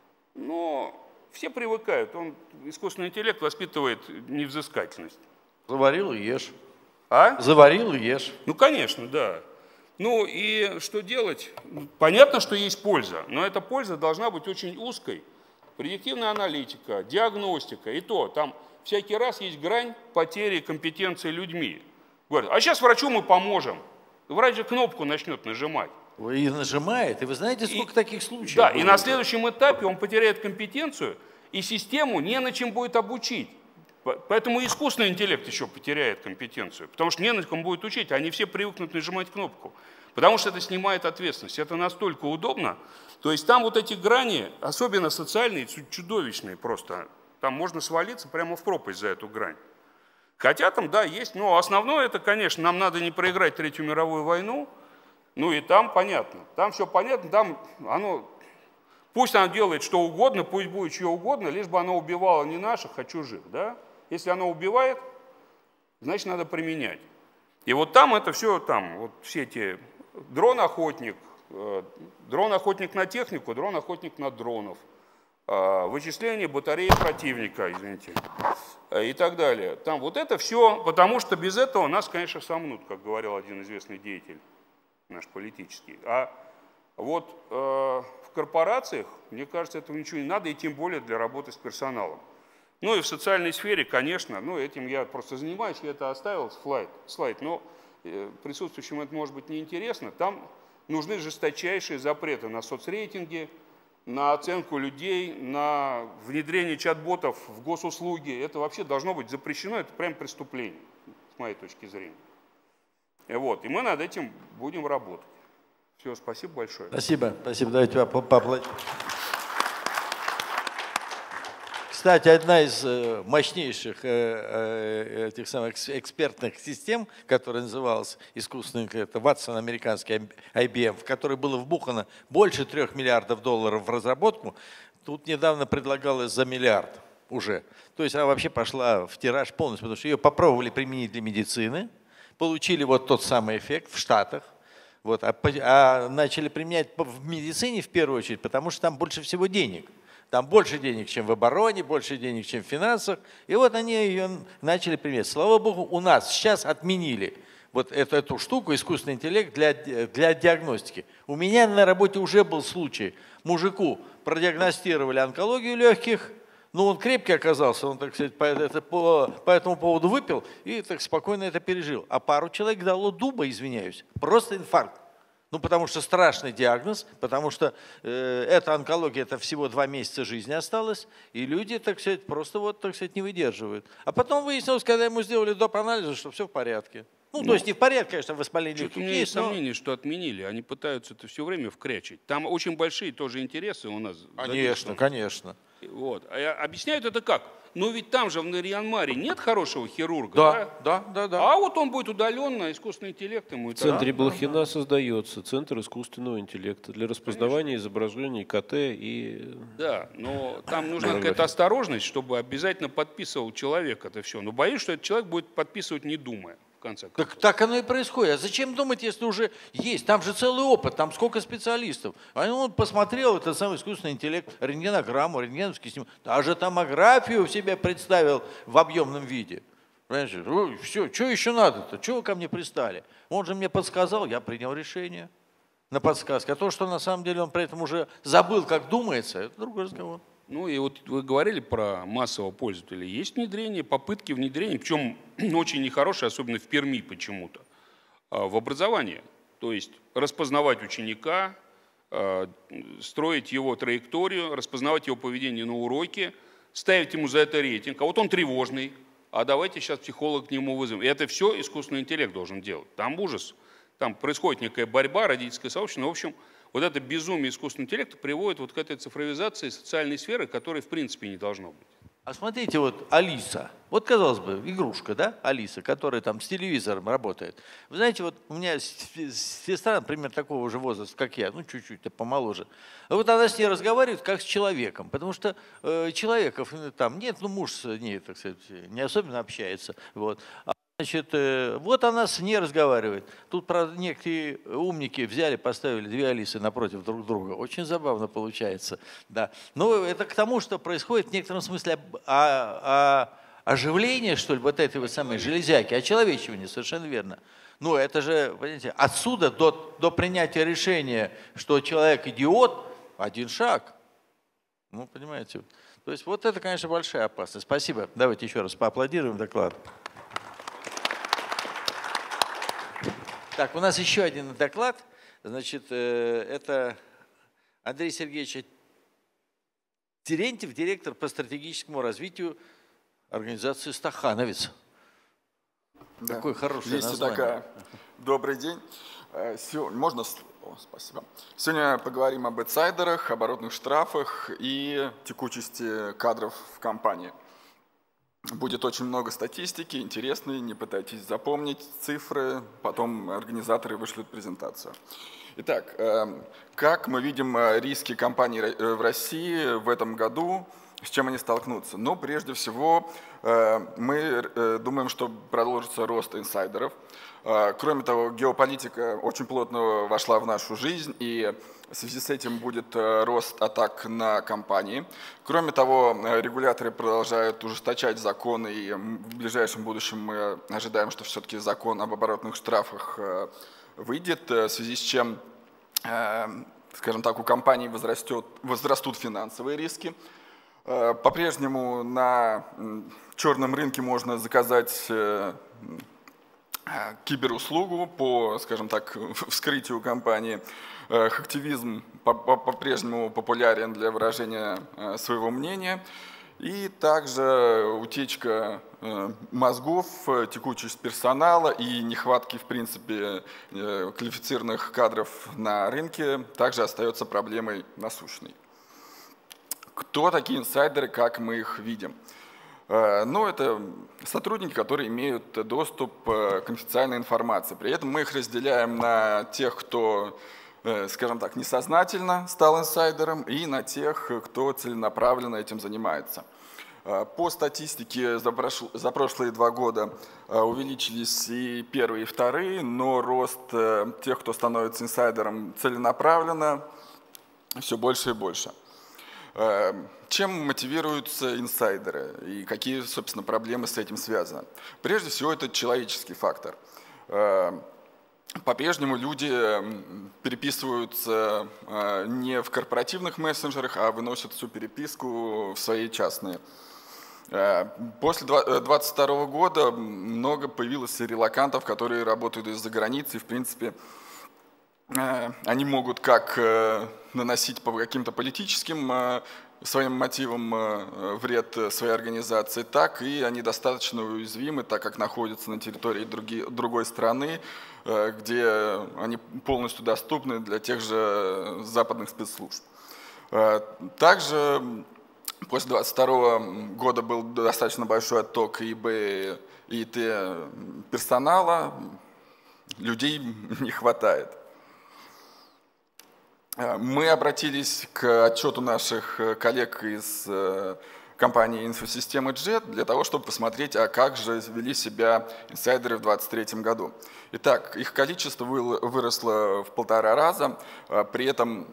но все привыкают. Он, искусственный интеллект воспитывает невзыскательность. Заварил и ешь. А? Заварил и ешь. Ну, конечно, да. Ну и что делать? Понятно, что есть польза, но эта польза должна быть очень узкой. Предиктивная аналитика, диагностика, и то, там всякий раз есть грань потери компетенции людьми. Говорят, а сейчас врачу мы поможем. Врач же кнопку начнет нажимать. И нажимает, и вы знаете, сколько и, таких случаев? Да, было? И на следующем этапе он потеряет компетенцию, и систему не на чем будет обучить. Поэтому искусственный интеллект еще потеряет компетенцию, потому что не на ком будет учить, они все привыкнут нажимать кнопку, потому что это снимает ответственность, это настолько удобно. То есть там вот эти грани, особенно социальные, чудовищные просто, там можно свалиться прямо в пропасть за эту грань. Хотя там, да, есть, но основное это, конечно, нам надо не проиграть Третью мировую войну, ну и там понятно, там все понятно, там оно, пусть оно делает что угодно, пусть будет что угодно, лишь бы оно убивало не наших, а чужих, да. Если оно убивает, значит, надо применять. И вот там это все, там, вот все эти дрон-охотник, э, дрон-охотник на технику, дрон-охотник на дронов, вычисление батареи противника, извините, и так далее. Там вот это все, потому что без этого нас, конечно, сомнут, как говорил один известный деятель наш политический. А вот э, в корпорациях, мне кажется, этого ничего не надо, и тем более для работы с персоналом. Ну и в социальной сфере, конечно, ну этим я просто занимаюсь, я это оставил, слайд, слайд но э, присутствующим это может быть неинтересно. Там нужны жесточайшие запреты на соцрейтинги, на оценку людей, на внедрение чат-ботов в госуслуги. Это вообще должно быть запрещено, это прям преступление, с моей точки зрения. Вот. И мы над этим будем работать. Все, спасибо большое. Спасибо, спасибо. Давайте поаплодируем. Кстати, одна из мощнейших этих самых экспертных систем, которая называлась искусственный, это Watson американский ай би эм, в которой было вбухано больше трех миллиардов долларов в разработку, тут недавно предлагалось за миллиард уже. То есть она вообще пошла в тираж полностью, потому что ее попробовали применить для медицины, получили вот тот самый эффект в Штатах. Вот, а, а начали применять в медицине в первую очередь, потому что там больше всего денег. Там больше денег, чем в обороне, больше денег, чем в финансах. И вот они ее начали применять. Слава богу, у нас сейчас отменили вот эту, эту штуку, искусственный интеллект для, для диагностики. У меня на работе уже был случай. Мужику продиагностировали онкологию легких, но он крепкий оказался, он, так сказать, по, это, по, по этому поводу выпил и так спокойно это пережил. А пару человек дало дуба, извиняюсь, просто инфаркт. Ну, потому что страшный диагноз, потому что э, эта онкология, это всего два месяца жизни осталось, и люди, так сказать, просто вот, так сказать, не выдерживают. А потом выяснилось, когда ему сделали доп. Анализы, что все в порядке. Ну, ну, то есть не в порядке, конечно, воспаление легких. У меня есть сомнение, что отменили. Они пытаются это все время вкрячить. Там очень большие тоже интересы у нас. Конечно, конечно. Вот. А объясняют это как? Ну ведь там же в Нарьян-Маре нет хорошего хирурга. Да, да, да, да. да. А вот он будет удаленно, искусственный интеллект ему. В центре да, Блохина да, да. создается Центр искусственного интеллекта для распознавания Конечно. изображений КТ и... Да, но там нужна какая-то осторожность, чтобы обязательно подписывал человек это все. Но боюсь, что этот человек будет подписывать не думая. Так, так оно и происходит. А зачем думать, если уже есть? Там же целый опыт, там сколько специалистов. А он посмотрел этот самый искусственный интеллект, рентгенограмму, рентгеновский снимок, даже томографию в себе представил в объемном виде. Понимаете? Ну, все, что еще надо-то? Чего вы ко мне пристали? Он же мне подсказал, я принял решение на подсказке. А то, что на самом деле он при этом уже забыл, как думается, это другой разговор. Ну и вот вы говорили про массового пользователя. Есть внедрение, попытки внедрения, причем очень нехорошие, особенно в Перми почему-то, в образование. То есть распознавать ученика, строить его траекторию, распознавать его поведение на уроке, ставить ему за это рейтинг. А вот он тревожный, а давайте сейчас психолог к нему вызовем. И это все искусственный интеллект должен делать. Там ужас, там происходит некая борьба, родительское сообщество, но в общем... Вот это безумие искусственного интеллекта приводит вот к этой цифровизации социальной сферы, которой в принципе не должно быть. А смотрите, вот Алиса, вот казалось бы, игрушка, да, Алиса, которая там с телевизором работает. Вы знаете, вот у меня сестра, например, такого же возраста, как я, ну чуть-чуть помоложе. Вот она с ней разговаривает как с человеком, потому что э, человеков там нет, ну муж с ней, так сказать, не особенно общается. Вот. Значит, вот она с ней разговаривает. Тут, правда, некие умники взяли, поставили две Алисы напротив друг друга. Очень забавно получается. Да. Но это к тому, что происходит в некотором смысле а, а, оживление, что ли, вот этой вот самой железяки, очеловечивание, совершенно верно. Ну, это же, понимаете, отсюда до, до принятия решения, что человек идиот, один шаг. Ну, понимаете. То есть вот это, конечно, большая опасность. Спасибо. Давайте еще раз поаплодируем доклад. Так, у нас еще один доклад. Значит, это Андрей Сергеевич Терентьев, директор по стратегическому развитию организации «Стахановец». Да. Такое хорошее Есть название. Такая. Добрый день. Сегодня... Можно... О, спасибо. Сегодня поговорим об инсайдерах, оборотных штрафах и текучести кадров в компании. Будет очень много статистики, интересной, не пытайтесь запомнить цифры, потом организаторы вышлют презентацию. Итак, как мы видим риски компаний в России в этом году, с чем они столкнутся? Ну, прежде всего, мы думаем, что продолжится рост инсайдеров. Кроме того, геополитика очень плотно вошла в нашу жизнь, и в связи с этим будет рост атак на компании. Кроме того, регуляторы продолжают ужесточать законы, и в ближайшем будущем мы ожидаем, что все-таки закон об оборотных штрафах выйдет, в связи с чем, скажем так, у компаний возрастет, возрастут финансовые риски. По-прежнему на черном рынке можно заказать киберуслугу по, скажем так, вскрытию компании. Хактивизм по-прежнему популярен для выражения своего мнения. И также утечка мозгов, текучесть персонала и нехватки, в принципе, квалифицированных кадров на рынке также остается проблемой насущной. Кто такие инсайдеры, как мы их видим? Ну, это сотрудники, которые имеют доступ к конфиденциальной информации. При этом мы их разделяем на тех, кто, скажем так, несознательно стал инсайдером, и на тех, кто целенаправленно этим занимается. По статистике за, прошло, за прошлые два года увеличились и первые, и вторые, но рост тех, кто становится инсайдером целенаправленно, все больше и больше. Чем мотивируются инсайдеры и какие, собственно, проблемы с этим связаны? Прежде всего, это человеческий фактор. По-прежнему люди переписываются не в корпоративных мессенджерах, а выносят всю переписку в свои частные. После две тысячи двадцать второго года много появилось релокантов, которые работают из-за границы. И, в принципе, они могут как наносить по каким-то политическим своим мотивам вред своей организации, так и они достаточно уязвимы, так как находятся на территории други, другой страны, где они полностью доступны для тех же западных спецслужб. Также после две тысячи двадцать второго года был достаточно большой отток ИБ и ИТ персонала, людей не хватает. Мы обратились к отчету наших коллег из компании инфосистемы джет для того, чтобы посмотреть, а как же вели себя инсайдеры в две тысячи двадцать третьем году. Итак, их количество выросло в полтора раза, при этом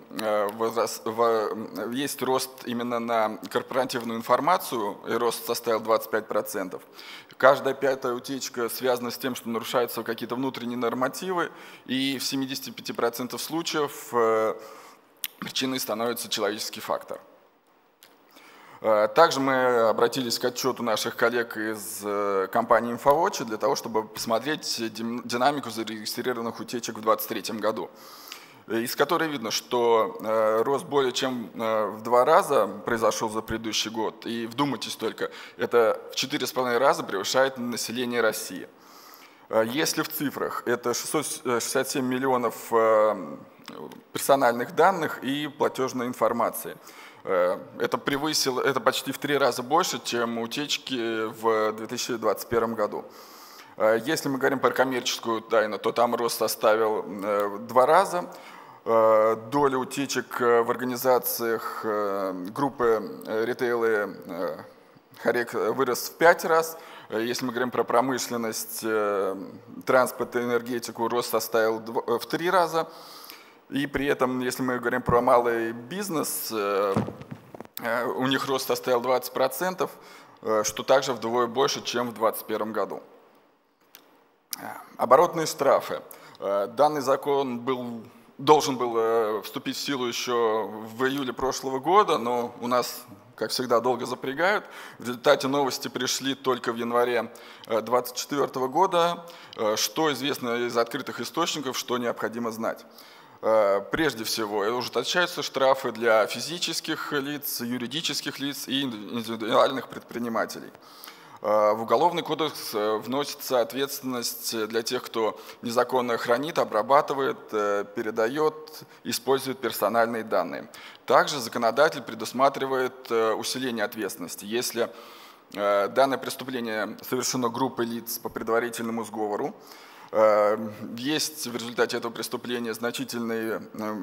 есть рост именно на корпоративную информацию, и рост составил двадцать пять процентов. Каждая пятая утечка связана с тем, что нарушаются какие-то внутренние нормативы, и в семидесяти пяти процентах случаев причиной становится человеческий фактор. Также мы обратились к отчету наших коллег из компании InfoWatch для того, чтобы посмотреть динамику зарегистрированных утечек в две тысячи двадцать третьем году, из которой видно, что рост более чем в два раза произошел за предыдущий год. И вдумайтесь только, это в четыре с половиной раза превышает население России. Если в цифрах, это шестьсот шестьдесят семь миллионов персональных данных и платежной информации. Это превысило, это почти в три раза больше, чем утечки в две тысячи двадцать первом году. Если мы говорим про коммерческую тайну, то там рост составил два раза. Доля утечек в организациях группы ритейлы Харек вырос в пять раз. Если мы говорим про промышленность, транспорт и энергетику, рост составил в три раза. И при этом, если мы говорим про малый бизнес, у них рост составил двадцать процентов, что также вдвое больше, чем в две тысячи двадцать первом году. Оборотные штрафы. Данный закон был, должен был вступить в силу еще в июле прошлого года, но у нас, как всегда, долго запрягают. В результате новости пришли только в январе две тысячи двадцать четвёртого года, что известно из открытых источников, что необходимо знать. Прежде всего, ужесточаются штрафы для физических лиц, юридических лиц и индивидуальных предпринимателей. В Уголовный кодекс вносится ответственность для тех, кто незаконно хранит, обрабатывает, передает, использует персональные данные. Также законодатель предусматривает усиление ответственности, если данное преступление совершено группой лиц по предварительному сговору, есть в результате этого преступления значительный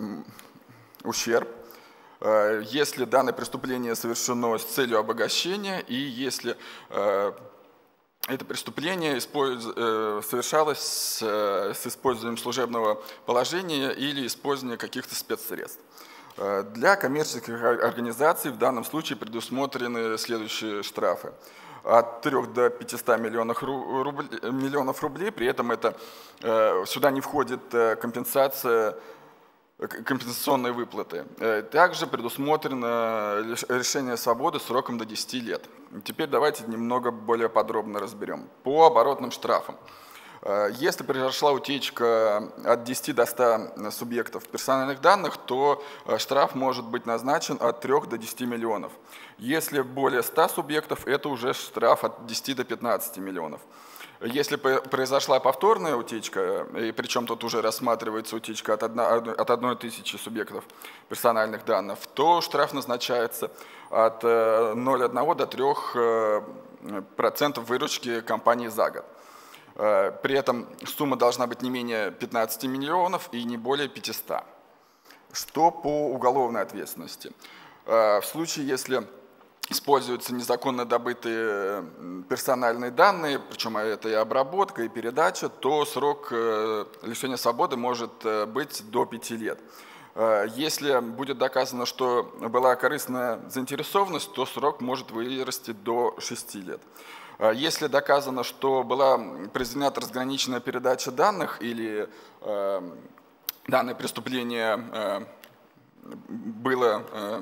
ущерб, если данное преступление совершено с целью обогащения и если это преступление совершалось с использованием служебного положения или использованием каких-то спецсредств. Для коммерческих организаций в данном случае предусмотрены следующие штрафы. От трёх до пятисот миллионов рублей, миллионов рублей, при этом это, сюда не входит компенсация, компенсационные выплаты. Также предусмотрено лишение свободы сроком до десяти лет. Теперь давайте немного более подробно разберем. По оборотным штрафам. Если произошла утечка от десяти до ста субъектов персональных данных, то штраф может быть назначен от трёх до десяти миллионов. Если более ста субъектов, это уже штраф от десяти до пятнадцати миллионов. Если произошла повторная утечка, и причем тут уже рассматривается утечка от одной тысячи субъектов персональных данных, то штраф назначается от ноль целых одной десятой до трёх процентов выручки компании за год. При этом сумма должна быть не менее пятнадцати миллионов и не более пятисот. Что по уголовной ответственности? В случае, если используются незаконно добытые персональные данные, причем это и обработка, и передача, то срок лишения свободы может быть до пяти лет. Если будет доказано, что была корыстная заинтересованность, то срок может вырасти до шести лет. Если доказано, что была произведена разграниченная передача данных или э, данное преступление э, было э,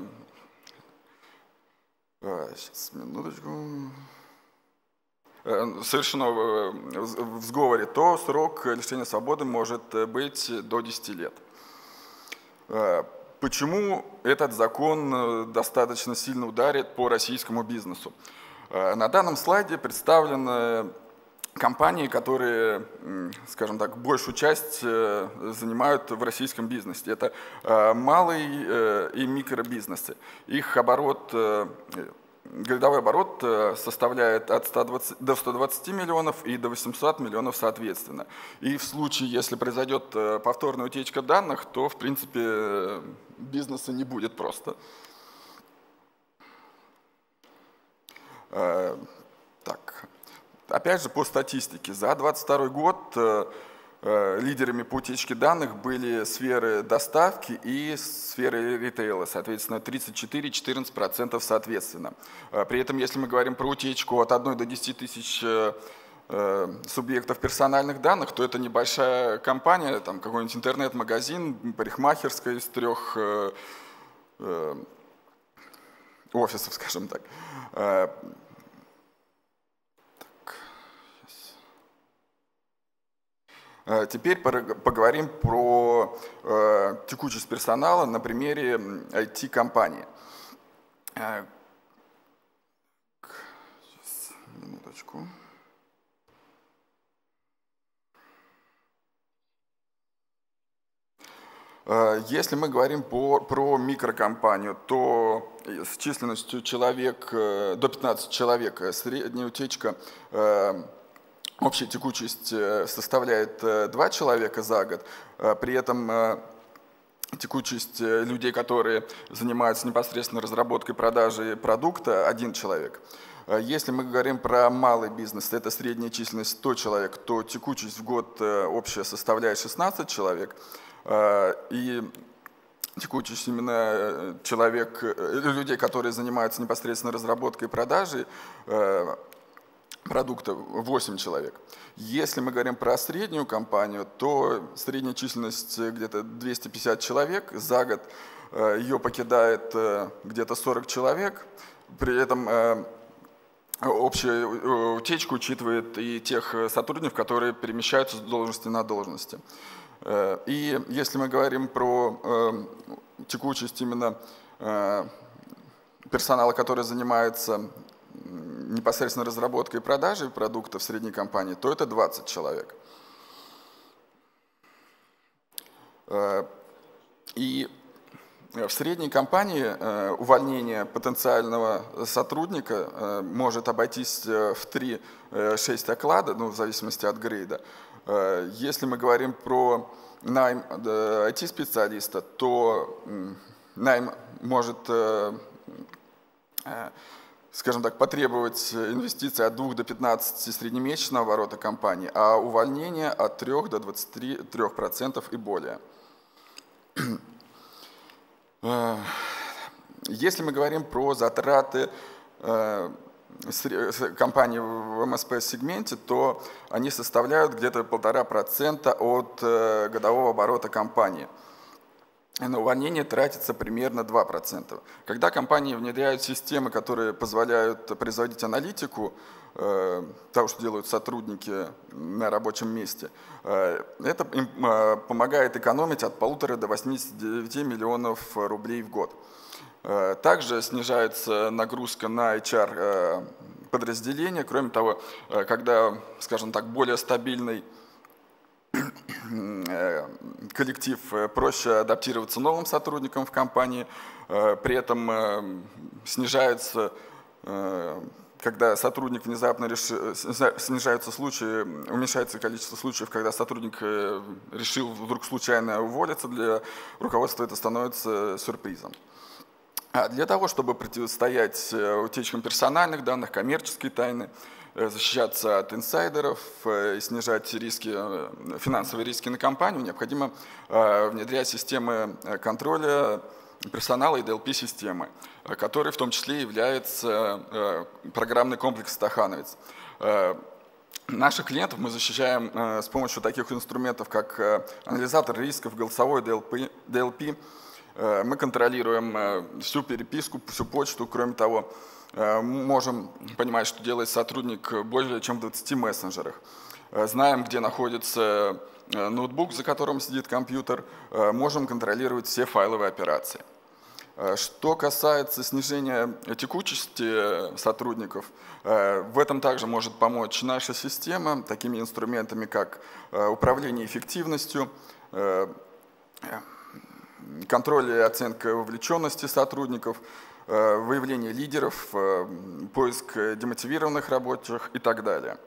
э, сейчас, минуточку, э, совершено в сговоре, то срок лишения свободы может быть до десяти лет. Э, почему этот закон достаточно сильно ударит по российскому бизнесу? На данном слайде представлены компании, которые, скажем так, большую часть занимают в российском бизнесе. Это малый и микробизнесы. Их оборот, годовой оборот составляет от ста двадцати до ста двадцати миллионов и до восьмисот миллионов соответственно. И в случае, если произойдет повторная утечка данных, то, в принципе, бизнеса не будет просто. Так, опять же, по статистике, за двадцать второй год лидерами по утечке данных были сферы доставки и сферы ритейла, соответственно, тридцать четыре — четырнадцать процентов соответственно. При этом, если мы говорим про утечку от одной до десяти тысяч субъектов персональных данных, то это небольшая компания, там какой-нибудь интернет-магазин, парикмахерская из трех офисов, скажем так. так Теперь поговорим про текучесть персонала на примере ай ти-компании. Сейчас, минуточку. Если мы говорим по, про микрокомпанию, то с численностью человек, до пятнадцати человек средняя утечка, общая текучесть составляет два человека за год. При этом текучесть людей, которые занимаются непосредственно разработкой и продажей продукта, один человек. Если мы говорим про малый бизнес, это средняя численность сто человек, то текучесть в год общая составляет шестнадцать человек. И текучесть именно человек, людей, которые занимаются непосредственно разработкой и продажей продукта, восемь человек. Если мы говорим про среднюю компанию, то средняя численность где-то двести пятьдесят человек. За год ее покидает где-то сорок человек. При этом общая утечка учитывает и тех сотрудников, которые перемещаются с должности на должности. И если мы говорим про э, текучесть именно э, персонала, который занимается непосредственно разработкой и продажей продуктов в средней компании, то это двадцать человек. Э, и в средней компании э, увольнение потенциального сотрудника э, может обойтись в три-шесть оклада, ну, в зависимости от грейда. Если мы говорим про найм ай ти-специалиста, то найм может скажем так, потребовать инвестиций от двух до пятнадцати среднемесячного оборота компании, а увольнение от трёх до двадцати трёх процентов и более. Если мы говорим про затраты компании в эм эс пэ-сегменте, то они составляют где-то полтора процента от годового оборота компании. На увольнение тратится примерно два процента. Когда компании внедряют системы, которые позволяют производить аналитику э, того, что делают сотрудники на рабочем месте, э, это им э, помогает экономить от полутора до восьмидесяти девяти миллионов рублей в год. Э, также снижается нагрузка на эйч ар э, подразделения. Кроме того, э, когда, скажем так, более стабильный коллектив, проще адаптироваться новым сотрудникам в компании, при этом снижается, когда сотрудник внезапно решил, снижаются случаи, уменьшается количество случаев, когда сотрудник решил вдруг случайно уволиться, для руководства это становится сюрпризом. А для того, чтобы противостоять утечкам персональных данных, коммерческой тайны, защищаться от инсайдеров и снижать риски, финансовые риски на компанию, необходимо внедрять системы контроля персонала и ди эл пи-системы, который в том числе является программный комплекс «Стахановец». Наших клиентов мы защищаем с помощью таких инструментов, как анализатор рисков, голосовой ди эл пи. Мы контролируем всю переписку, всю почту. Кроме того, можем понимать, что делает сотрудник более чем в двадцати мессенджерах. Знаем, где находится ноутбук, за которым сидит компьютер. Можем контролировать все файловые операции. Что касается снижения текучести сотрудников, в этом также может помочь наша система такими инструментами, как управление эффективностью, контроль и оценка вовлеченности сотрудников, выявление лидеров, поиск демотивированных рабочих и так далее.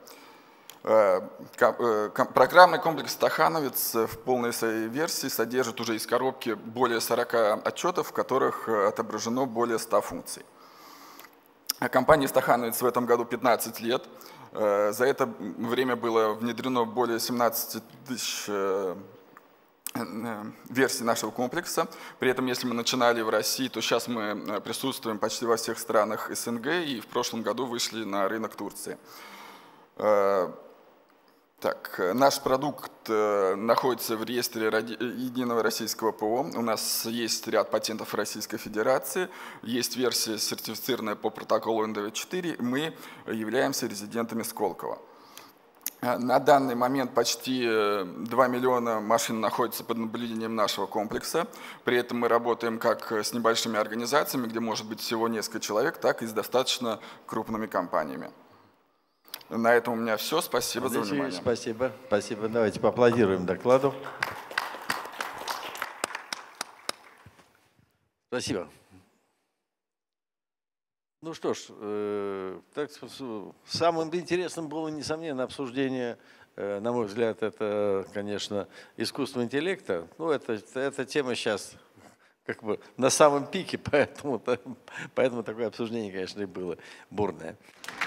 Программный комплекс «Стахановец» в полной своей версии содержит уже из коробки более сорока отчетов, в которых отображено более ста функций. Компании «Стахановец» в этом году пятнадцать лет. За это время было внедрено более семнадцати тысяч версий нашего комплекса. При этом, если мы начинали в России, то сейчас мы присутствуем почти во всех странах эс эн гэ и в прошлом году вышли на рынок Турции. Так, наш продукт находится в реестре единого российского пэ о. У нас есть ряд патентов Российской Федерации, есть версия, сертифицированная по протоколу эн дэ вэ четыре, мы являемся резидентами Сколково. На данный момент почти два миллиона машин находятся под наблюдением нашего комплекса. При этом мы работаем как с небольшими организациями, где может быть всего несколько человек, так и с достаточно крупными компаниями. На этом у меня все. Спасибо за внимание. Спасибо. Спасибо. Давайте поаплодируем докладу. Спасибо. Ну что ж, э, так, самым интересным было, несомненно, обсуждение, э, на мой взгляд, это, конечно, искусственного интеллекта. Ну, это, эта тема сейчас как бы на самом пике, поэтому, поэтому такое обсуждение, конечно, и было бурное.